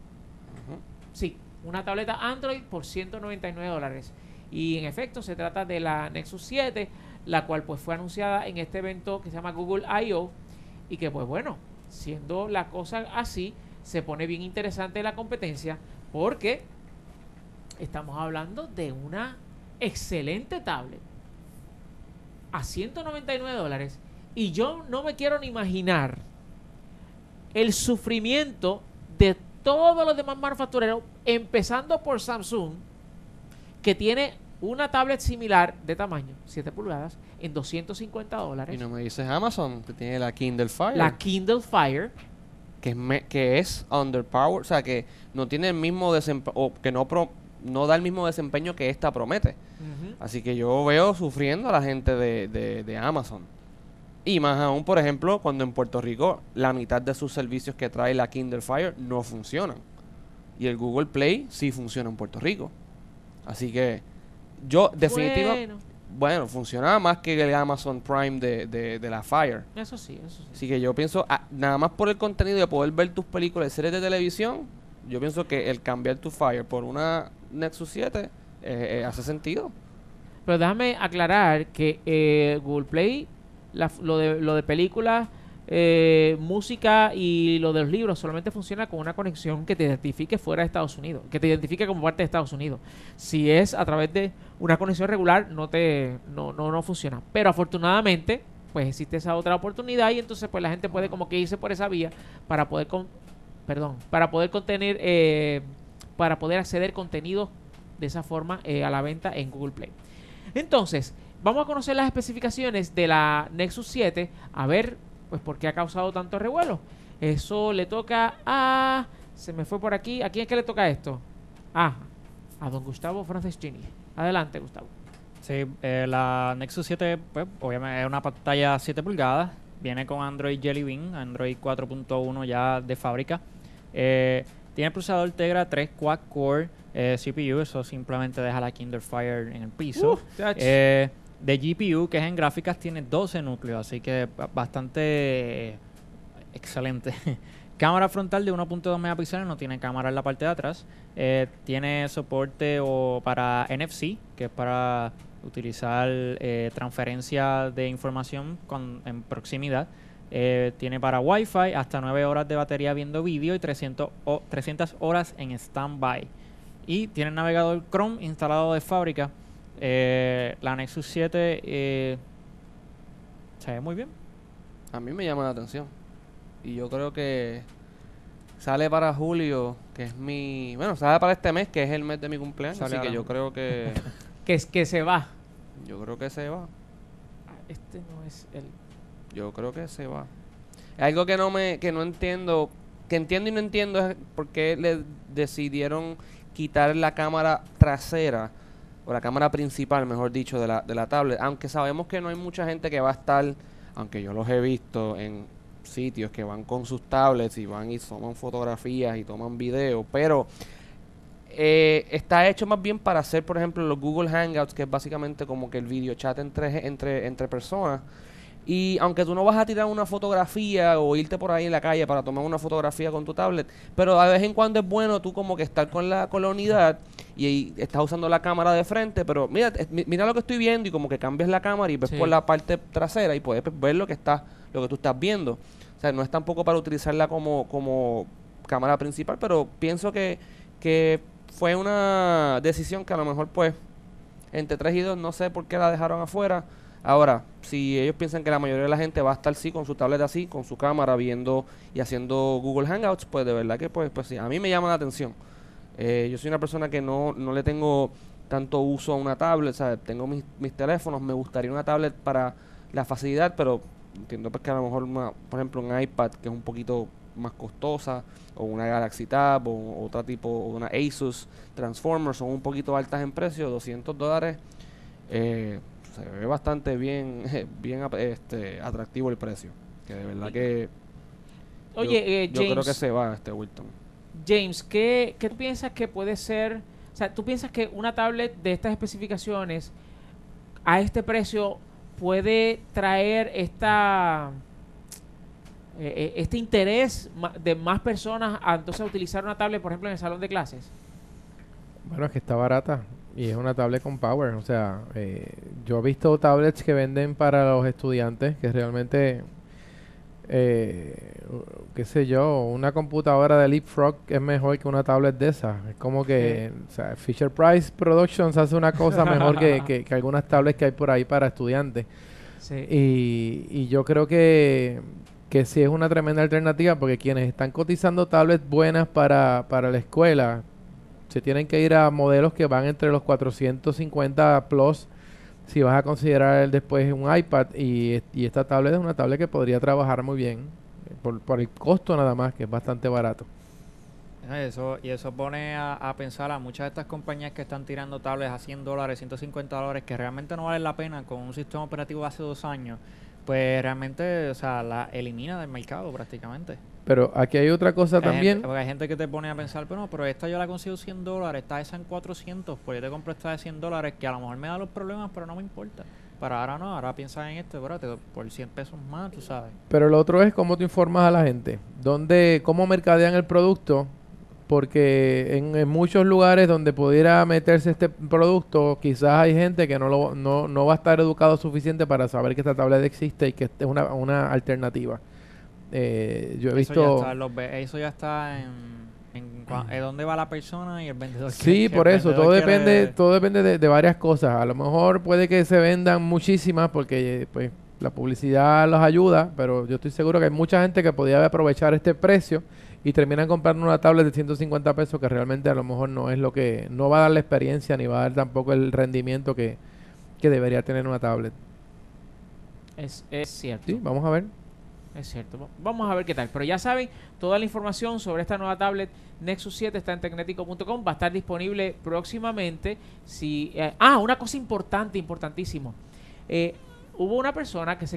Sí. Una tableta Android por $199. Y en efecto se trata de la Nexus 7, la cual pues fue anunciada en este evento que se llama Google I.O. y que pues bueno, siendo la cosa así, se pone bien interesante la competencia porque estamos hablando de una excelente tablet a $199 y yo no me quiero ni imaginar el sufrimiento de todos los demás manufactureros, empezando por Samsung, que tiene una tablet similar de tamaño, 7 pulgadas, en $250.
Y no me dices Amazon, que tiene la Kindle Fire.
La Kindle Fire.
Que es underpowered, o sea, que no tiene el mismo desempeño, o que no da el mismo desempeño que esta promete. Así que yo veo sufriendo a la gente de Amazon. Y más aún, por ejemplo, cuando en Puerto Rico la mitad de sus servicios que trae la Kindle Fire no funcionan. Y el Google Play sí funciona en Puerto Rico. Así que yo definitivamente... Bueno, funciona más que el Amazon Prime de la Fire.
Eso sí.
Así que yo pienso, nada más por el contenido de poder ver tus películas y series de televisión, yo pienso que el cambiar tu Fire por una Nexus 7 hace sentido.
Pero déjame aclarar que Google Play, lo de películas, música y lo de los libros solamente funciona con una conexión que te identifique fuera de Estados Unidos, que te identifique como parte de Estados Unidos. Si es a través de una conexión regular, no funciona. Pero afortunadamente, pues existe esa otra oportunidad y entonces pues la gente puede como que irse por esa vía para poder acceder contenido de esa forma a la venta en Google Play. Entonces, vamos a conocer las especificaciones de la Nexus 7, a ver pues por qué ha causado tanto revuelo. Eso le toca a... Se me fue por aquí. ¿A quién es que le toca esto? A don Gustavo Franceschini. Adelante, Gustavo.
Sí, la Nexus 7, pues, obviamente es una pantalla 7 pulgadas. Viene con Android Jelly Bean, Android 4.1 ya de fábrica. Tiene el procesador Tegra 3 quad-core CPU. Eso simplemente deja la Kindle Fire en el piso. De GPU, que es en gráficas, tiene 12 núcleos, así que bastante excelente. Cámara frontal de 1.2 megapíxeles, no tiene cámara en la parte de atrás. Tiene soporte para NFC, que es para utilizar transferencia de información en proximidad. Tiene para Wi-Fi, hasta 9 horas de batería viendo vídeo y 300 horas en standby. Y tiene navegador Chrome instalado de fábrica. La Nexus 7 se ve muy bien.
A mí me llama la atención. Y yo creo que sale para julio, que es sale para este mes, que es el mes de mi cumpleaños. Así que yo creo que...
que se va.
Yo creo que se va.
Este no es el...
Yo creo que se va. Algo que no entiendo, que entiendo y no entiendo es por qué le decidieron quitar la cámara trasera, o la cámara principal, mejor dicho, de la tablet. Aunque sabemos que no hay mucha gente que va a estar, aunque yo los he visto en sitios que van con sus tablets y van y toman fotografías y toman videos, pero está hecho más bien para hacer, por ejemplo, los Google Hangouts, que es básicamente como que el video chat entre personas. Y aunque tú no vas a tirar una fotografía o irte por ahí en la calle para tomar una fotografía con tu tablet, pero de vez en cuando es bueno tú como que estar con la unidad y estás usando la cámara de frente, pero mira, mira lo que estoy viendo y como que cambias la cámara y ves por la parte trasera y puedes ver lo que tú estás viendo. O sea, no es tampoco para utilizarla como cámara principal, pero pienso que fue una decisión que a lo mejor pues entre 3 y 2 no sé por qué la dejaron afuera. Ahora, si ellos piensan que la mayoría de la gente va a estar así, con su tableta así, con su cámara viendo y haciendo Google Hangouts, pues de verdad que pues sí, a mí me llama la atención. Yo soy una persona que no le tengo tanto uso a una tablet, ¿sabes? Tengo mis teléfonos, me gustaría una tablet para la facilidad, pero entiendo pues que a lo mejor, por ejemplo, un iPad que es un poquito más costosa, o una Galaxy Tab, o otro tipo, o una Asus Transformer, son un poquito altas en precio, $200. Se ve bastante bien atractivo el precio, que de verdad que
oye,
yo
James,
creo que se va Wilton.
James, ¿qué tú piensas que puede ser? O sea, ¿tú piensas que una tablet de estas especificaciones a este precio puede traer este interés de más personas a entonces utilizar una tablet, por ejemplo, en el salón de clases?
Bueno, es que está barata y es una tablet con power. O sea, yo he visto tablets que venden para los estudiantes que realmente, qué sé yo, una computadora de Leapfrog es mejor que una tablet de esas. Es como que, o sea, Fisher Price Productions hace una cosa mejor que algunas tablets que hay por ahí para estudiantes.
Sí.
Y yo creo que sí es una tremenda alternativa, porque quienes están cotizando tablets buenas para la escuela se tienen que ir a modelos que van entre los 450 plus si vas a considerar después un iPad, y esta tablet es una tablet que podría trabajar muy bien por el costo nada más, que es bastante barato.
Eso pone a pensar a muchas de estas compañías que están tirando tablets a $100, $150, que realmente no valen la pena con un sistema operativo de hace 2 años, pues realmente, o sea, la elimina del mercado prácticamente.
Pero aquí hay otra cosa también.
Porque hay gente que te pone a pensar, pero esta yo la consigo $100, esta esa en 400, pues yo te compro esta de $100 que a lo mejor me da los problemas, pero no me importa. Pero ahora no, ahora piensa en esto, espérate, por 100 pesos más, tú sabes.
Pero lo otro es cómo tú informas a la gente, cómo mercadean el producto, porque en muchos lugares donde pudiera meterse este producto, quizás hay gente que no va a estar educado suficiente para saber que esta tablet existe y que es una alternativa. Yo he visto...
Eso ya está en dónde va la persona y el vendedor.
Sí, por eso, todo depende de varias cosas. A lo mejor puede que se vendan muchísimas porque pues la publicidad los ayuda, pero yo estoy seguro que hay mucha gente que podría aprovechar este precio y terminan comprando una tablet de 150 pesos que realmente a lo mejor no es lo que... no va a dar la experiencia ni va a dar tampoco el rendimiento que debería tener una tablet.
Es cierto.
Sí, vamos a ver.
Es cierto. Vamos a ver qué tal. Pero ya saben, toda la información sobre esta nueva tablet Nexus 7 está en tecnético.com. Va a estar disponible próximamente. Una cosa importantísimo. Hubo una persona que se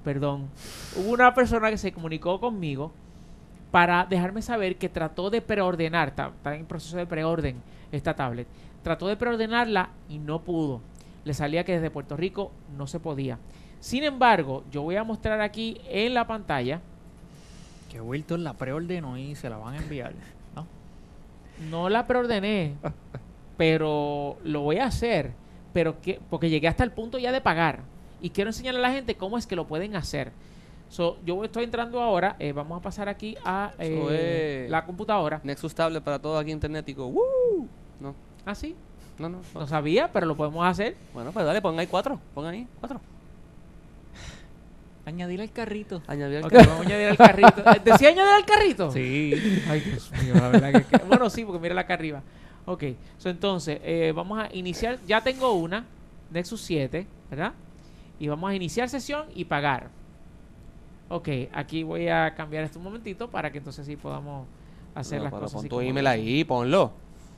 comunicó conmigo para dejarme saber que trató de preordenar, está en proceso de preorden esta tablet. Trató de preordenarla y no pudo. Le salía que desde Puerto Rico no se podía. Sin embargo, yo voy a mostrar aquí en la pantalla
que Wilton la preordenó y se la van a enviar, ¿no?
No la preordené, pero lo voy a hacer, porque llegué hasta el punto ya de pagar y quiero enseñarle a la gente cómo es que lo pueden hacer. Yo estoy entrando ahora, vamos a pasar aquí a la computadora.
Nexus Tablet para todo aquí internético. No.
¿Ah, sí?
No
sabía, pero lo podemos hacer.
Bueno, pues dale, pon ahí 4.
Añadir al carrito.
Vamos a añadir al carrito. ¿Decía añadir al carrito?
Sí.
Ay, Dios mío, la verdad que... Bueno, sí, porque mira acá arriba. Ok, entonces, vamos a iniciar. Ya tengo una, Nexus 7, ¿verdad? Y vamos a iniciar sesión y pagar. Ok, aquí voy a cambiar esto un momentito para que entonces sí podamos hacer las cosas.
Pon tu email ahí, ponlo.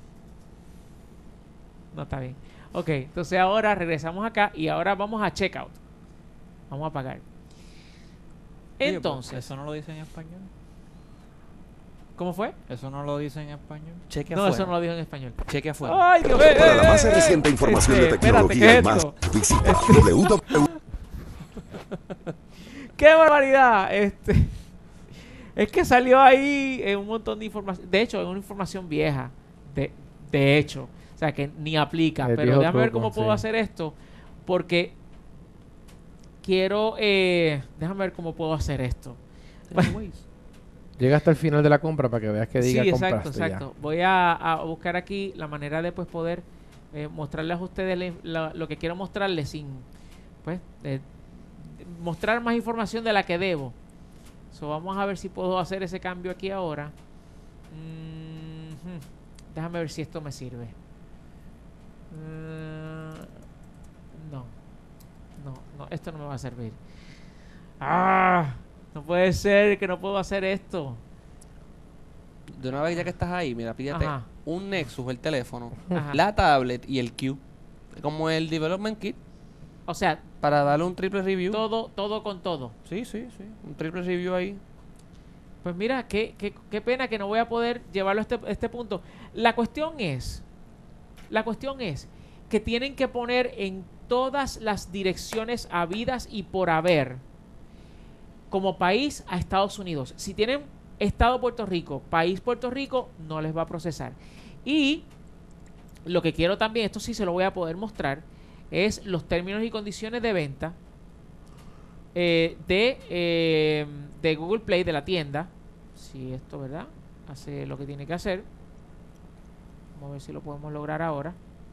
No, está bien. Ok, entonces ahora regresamos acá y ahora vamos a checkout. Vamos a pagar. Entonces,
¿eso no lo dice en español?
¿Cómo fue?
¿Eso no lo dice en español?
Cheque
no,
afuera.
eso no lo dijo en español.
Cheque afuera.
¡Ay, Dios!
Para la más reciente información de tecnología y más, visita
¡Qué barbaridad! Es que salió ahí un montón de información. De hecho, es una información vieja. De hecho. O sea, que ni aplica. Pero déjame ver cómo puedo hacer esto. Porque quiero... déjame ver cómo puedo hacer esto.
Llega hasta el final de la compra para que veas que diga compraste.
Sí, exacto. Voy a buscar aquí la manera de pues poder mostrarles a ustedes lo que quiero mostrarles sin... pues... mostrar más información de la que debo. Vamos a ver si puedo hacer ese cambio aquí ahora. Déjame ver si esto me sirve. No, esto no me va a servir. No puede ser que no puedo hacer esto.
De una vez ya que estás ahí, mira, pídete un Nexus, el teléfono, la tablet y el Q. Como el Development Kit.
O sea,
para darle un triple review.
Todo con todo.
Sí. Un triple review ahí.
Pues mira, qué pena que no voy a poder llevarlo a este punto. La cuestión es que tienen que poner en todas las direcciones habidas y por haber como país a Estados Unidos. Si tienen Estado Puerto Rico, país Puerto Rico, no les va a procesar. Y lo que quiero también, esto sí se lo voy a poder mostrar, es los términos y condiciones de venta de Google Play, de la tienda. Si esto, ¿verdad?, hace lo que tiene que hacer. Vamos a ver si lo podemos lograr ahora.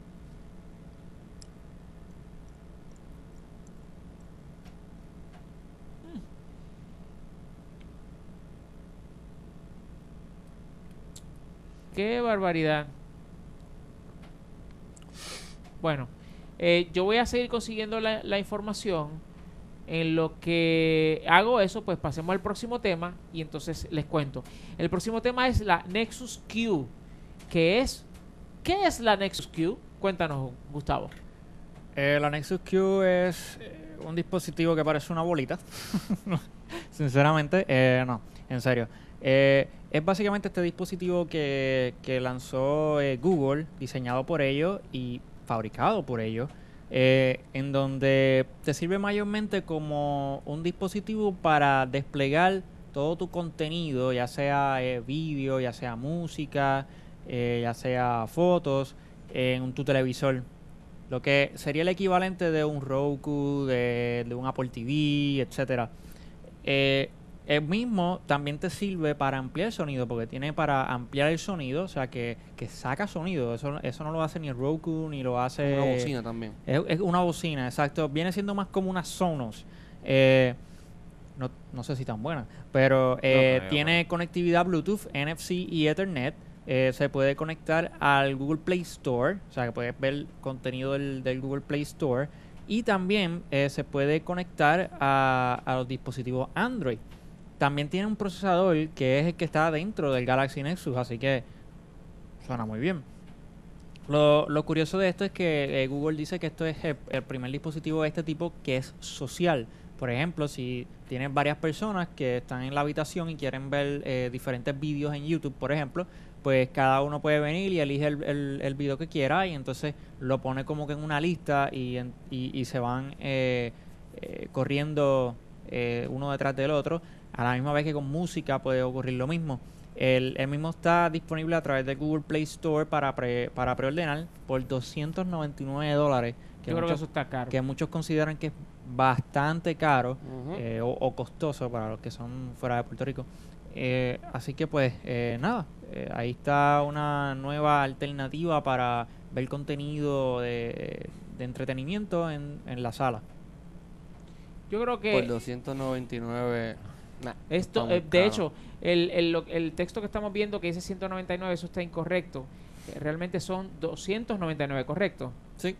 ¡Qué barbaridad! Bueno, yo voy a seguir consiguiendo la información. En lo que hago eso, pues pasemos al próximo tema y entonces les cuento. El próximo tema es la Nexus Q. ¿Qué es la Nexus Q? Cuéntanos, Gustavo.
La Nexus Q es un dispositivo que parece una bolita. Sinceramente, no, en serio. Es básicamente este dispositivo que lanzó Google, diseñado por ellos y fabricado por ellos, en donde te sirve mayormente como un dispositivo para desplegar todo tu contenido, ya sea vídeo, ya sea música, ya sea fotos, en tu televisor. Lo que sería el equivalente de un Roku, de un Apple TV, etcétera. El mismo también te sirve para ampliar el sonido, porque tiene para ampliar el sonido, o sea que saca sonido. Eso no lo hace ni el Roku, ni lo hace...
Una bocina también.
Es una bocina, exacto. Viene siendo más como una Sonos. No sé si tan buena, pero tiene conectividad Bluetooth, NFC y Ethernet. Se puede conectar al Google Play Store, o sea que puedes ver contenido del Google Play Store. Y también se puede conectar a los dispositivos Android. También tiene un procesador que es el que está dentro del Galaxy Nexus, así que suena muy bien. Lo curioso de esto es que Google dice que esto es el primer dispositivo de este tipo que es social. Por ejemplo, si tienes varias personas que están en la habitación y quieren ver diferentes vídeos en YouTube, por ejemplo, pues cada uno puede venir y elige el video que quiera y entonces lo pone como que en una lista y se van corriendo uno detrás del otro. A la misma vez que con música puede ocurrir lo mismo. El mismo está disponible a través de Google Play Store para preordenar por $299.
Yo creo que eso está caro.
Que muchos consideran que es bastante caro o costoso para los que son fuera de Puerto Rico. Así que pues nada, ahí está una nueva alternativa para ver contenido de entretenimiento en la sala.
Yo creo que...
Por 299...
esto, de hecho, el texto que estamos viendo que dice 199, eso está incorrecto. Realmente son 299, ¿correcto?
Sí.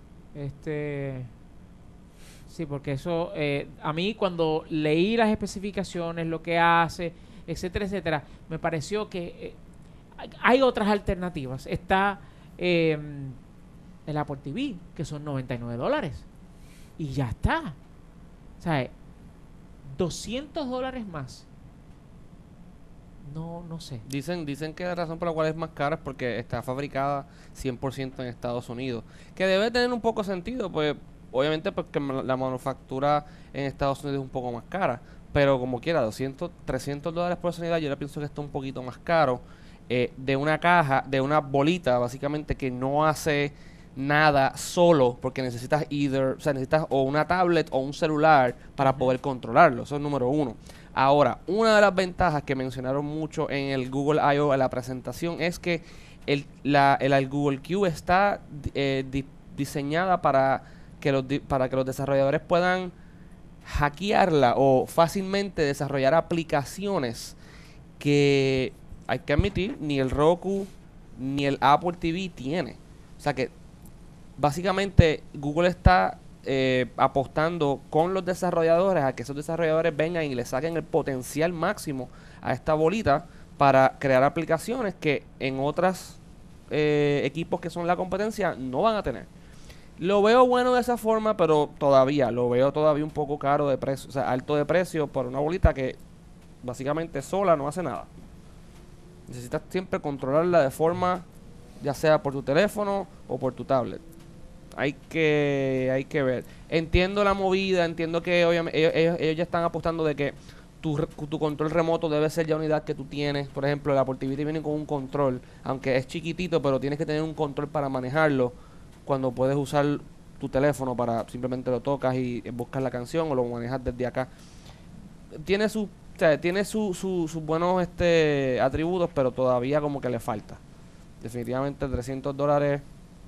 Sí, porque eso, a mí cuando leí las especificaciones, lo que hace, etcétera, etcétera, me pareció que hay otras alternativas. Está el Apple TV, que son $99. Y ya está. O sea, $200 más. No sé.
Dicen que la razón por la cual es más cara es porque está fabricada 100% en Estados Unidos. Que debe tener un poco sentido, pues obviamente porque la manufactura en Estados Unidos es un poco más cara, pero como quiera, $300 por esa unidad, yo le pienso que está un poquito más caro, de una caja, de una bolita, básicamente, que no hace nada solo, porque necesitas necesitas o una tablet o un celular para poder controlarlo. Eso es número uno. Ahora, una de las ventajas que mencionaron mucho en el Google I.O. en la presentación es que el Google Q está diseñada para que los desarrolladores puedan hackearla o fácilmente desarrollar aplicaciones que, hay que admitir, ni el Roku ni el Apple TV tiene. O sea que básicamente Google está apostando con los desarrolladores a que esos desarrolladores vengan y le saquen el potencial máximo a esta bolita para crear aplicaciones que en otros equipos que son la competencia no van a tener. Lo veo bueno de esa forma, pero lo veo todavía un poco caro de precio, o sea, alto de precio por una bolita que básicamente sola no hace nada. Necesitas siempre controlarla de forma, ya sea por tu teléfono o por tu tablet. Hay que ver. Entiendo la movida, entiendo que obviamente ellos ya están apostando de que tu control remoto debe ser ya unidad que tú tienes. Por ejemplo, el Apple TV viene con un control, aunque es chiquitito, pero tienes que tener un control para manejarlo cuando puedes usar tu teléfono para simplemente lo tocas y buscas la canción o lo manejas desde acá. Tiene sus buenos atributos, pero todavía como que le falta. Definitivamente $300,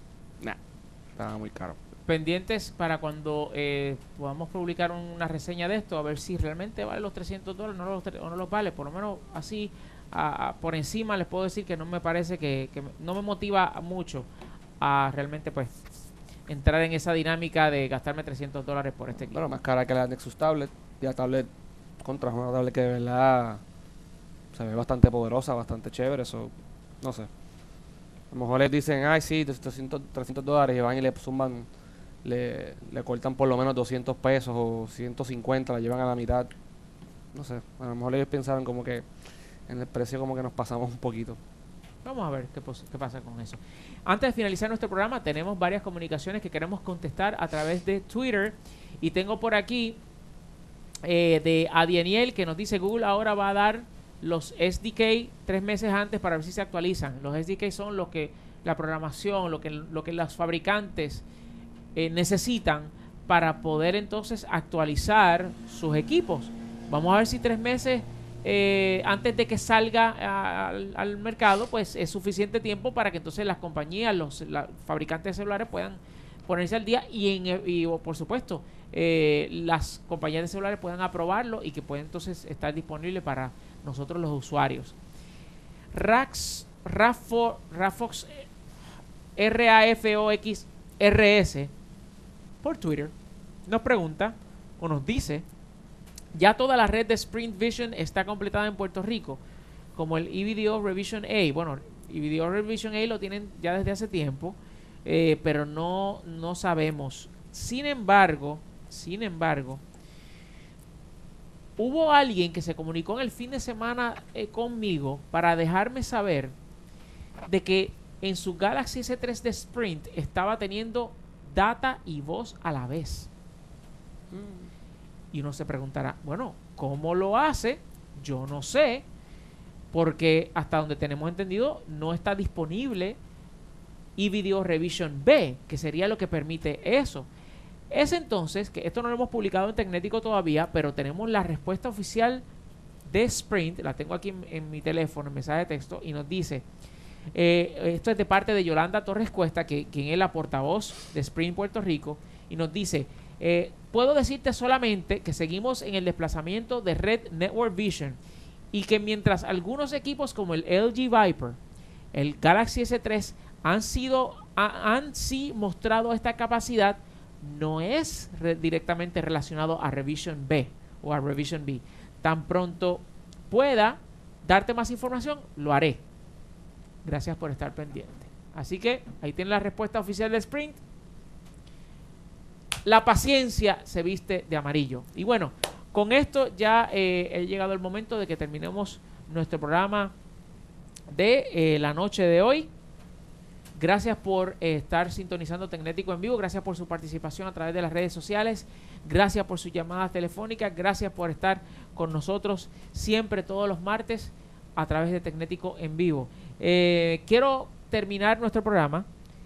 estaba muy caro.
Pendientes para cuando podamos publicar una reseña de esto, a ver si realmente vale los $300 o no los vale. Por lo menos así, por encima les puedo decir que no me parece que no me motiva mucho a realmente pues entrar en esa dinámica de gastarme $300 por este equipo.
Bueno, más cara que la Nexus Tablet. Y la tablet contra una tablet que de verdad se ve bastante poderosa, bastante chévere. Eso, no sé. A lo mejor les dicen, ay, sí, $300 y van y le zumban, le cortan por lo menos $200 o 150, la llevan a la mitad. No sé, a lo mejor ellos pensaban como que en el precio como que nos pasamos un poquito.
Vamos a ver qué pasa con eso. Antes de finalizar nuestro programa, tenemos varias comunicaciones que queremos contestar a través de Twitter. Y tengo por aquí de Adieniel que nos dice: Google ahora va a dar los SDK 3 meses antes para ver si se actualizan. Los SDK son lo que la programación, lo que los fabricantes necesitan para poder entonces actualizar sus equipos. Vamos a ver si 3 meses antes de que salga al mercado, pues es suficiente tiempo para que entonces las compañías, los fabricantes de celulares puedan ponerse al día y por supuesto las compañías de celulares puedan aprobarlo y que pueda entonces estar disponible para nosotros los usuarios. Rafox RAFOXRS por Twitter nos pregunta o nos dice: ya toda la red de Sprint Vision está completada en Puerto Rico, como el EVDO Revision A. Bueno, EVDO Revision A lo tienen ya desde hace tiempo, pero no sabemos. Sin embargo, hubo alguien que se comunicó en el fin de semana conmigo para dejarme saber de que en su Galaxy S3 de Sprint estaba teniendo data y voz a la vez. Y uno se preguntará, bueno, ¿cómo lo hace? Yo no sé, porque hasta donde tenemos entendido no está disponible eVideo Revision B, que sería lo que permite eso. Es entonces, que esto no lo hemos publicado en Tecnético todavía, pero tenemos la respuesta oficial de Sprint, la tengo aquí en mi teléfono, en mensaje de texto, y nos dice, esto es de parte de Yolanda Torres Cuesta, quien es la portavoz de Sprint Puerto Rico, y nos dice: puedo decirte solamente que seguimos en el desplazamiento de Red Network Vision y que mientras algunos equipos como el LG Viper, el Galaxy S3 han mostrado esta capacidad, no es directamente relacionado a Revision B o a Revision B. Tan pronto pueda darte más información, lo haré. Gracias por estar pendiente. Así que ahí tienen la respuesta oficial de Sprint. La paciencia se viste de amarillo. Y bueno, con esto ya he llegado el momento de que terminemos nuestro programa de la noche de hoy. Gracias por estar sintonizando Tecnético en vivo. Gracias por su participación a través de las redes sociales. Gracias por sus llamadas telefónicas. Gracias por estar con nosotros siempre todos los martes a través de Tecnético en vivo. Quiero terminar nuestro programa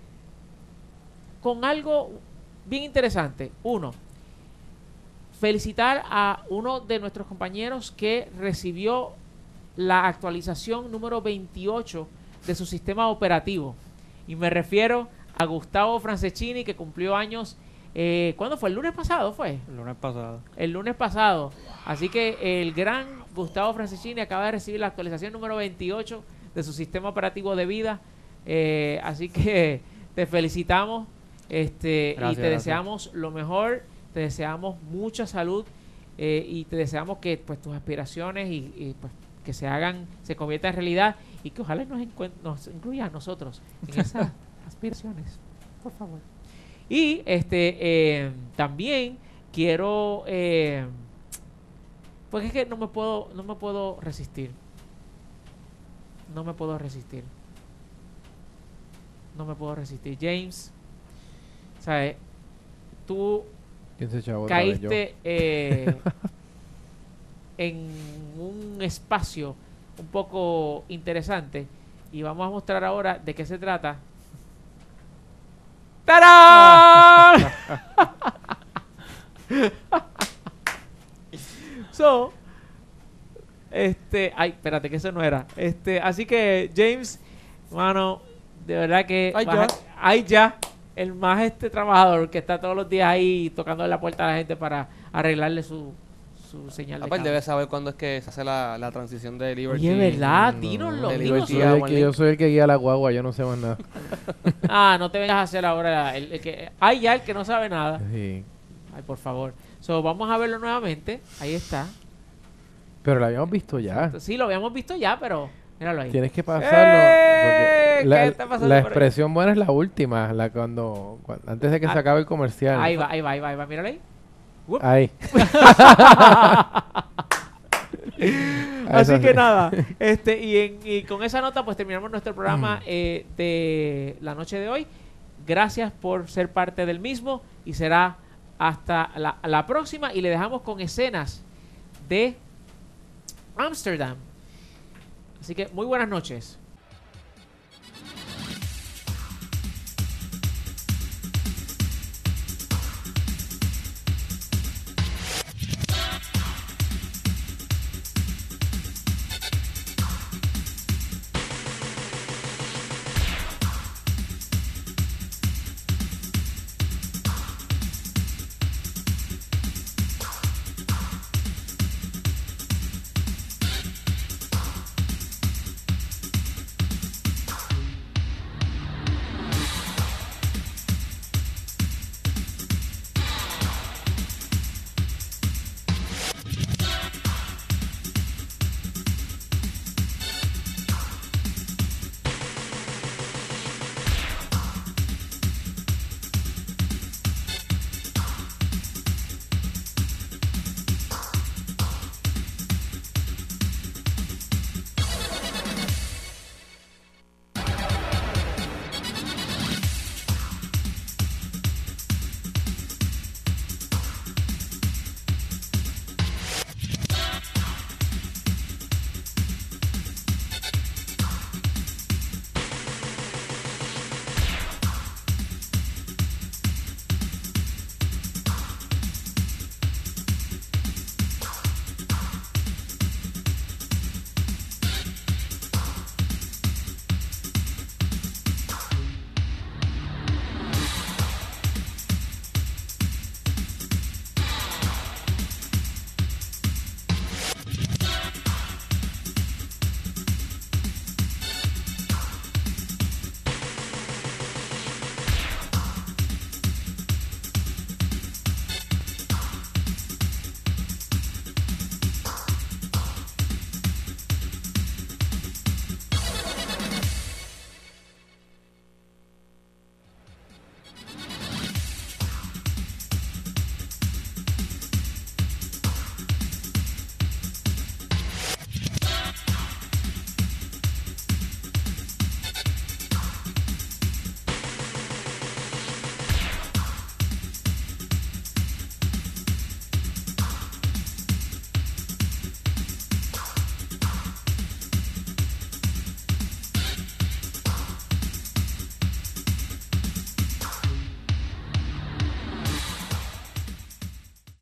con algo bien interesante. Uno, felicitar a uno de nuestros compañeros que recibió la actualización número 28 de su sistema operativo. Y me refiero a Gustavo Franceschini, que cumplió años. ¿Cuándo fue? ¿El lunes pasado fue?
El lunes pasado.
El lunes pasado. Así que el gran Gustavo Franceschini acaba de recibir la actualización número 28 de su sistema operativo de vida. Así que te felicitamos y te deseamos lo mejor. Te deseamos mucha salud y te deseamos que pues tus aspiraciones y pues que se conviertan en realidad y que ojalá nos incluya a nosotros en esas aspiraciones, por favor. Y también quiero pues es que no me puedo resistir. James, ¿sabes? Tú caíste en un espacio un poco interesante y vamos a mostrar ahora de qué se trata. ¡Tarán! Ay, espérate, que eso no era. Así que James, mano, de verdad que ya el más trabajador que está todos los días ahí tocando la puerta a la gente para arreglarle su señal de cable.
Debe saber cuándo es que se hace la transición de Liberty.
Oye, ¿verdad? Dínoslo.
Yo soy el que guía la guagua, yo no sé más nada.
No te vengas a hacer ahora el que... Ay, ya, el que no sabe nada.
Sí.
Ay, por favor. Vamos a verlo nuevamente. Ahí está.
Pero lo habíamos visto ya.
Sí, lo habíamos visto ya, pero... Míralo ahí.
Tienes que pasarlo.
¿Qué está pasando
la
por ahí?
expresión buena es la última, antes de que se acabe el comercial.
Ahí va. Míralo ahí.
Ahí.
Así que nada, y con esa nota pues terminamos nuestro programa de la noche de hoy. Gracias por ser parte del mismo y será hasta la próxima y le dejamos con escenas de Ámsterdam. Así que muy buenas noches.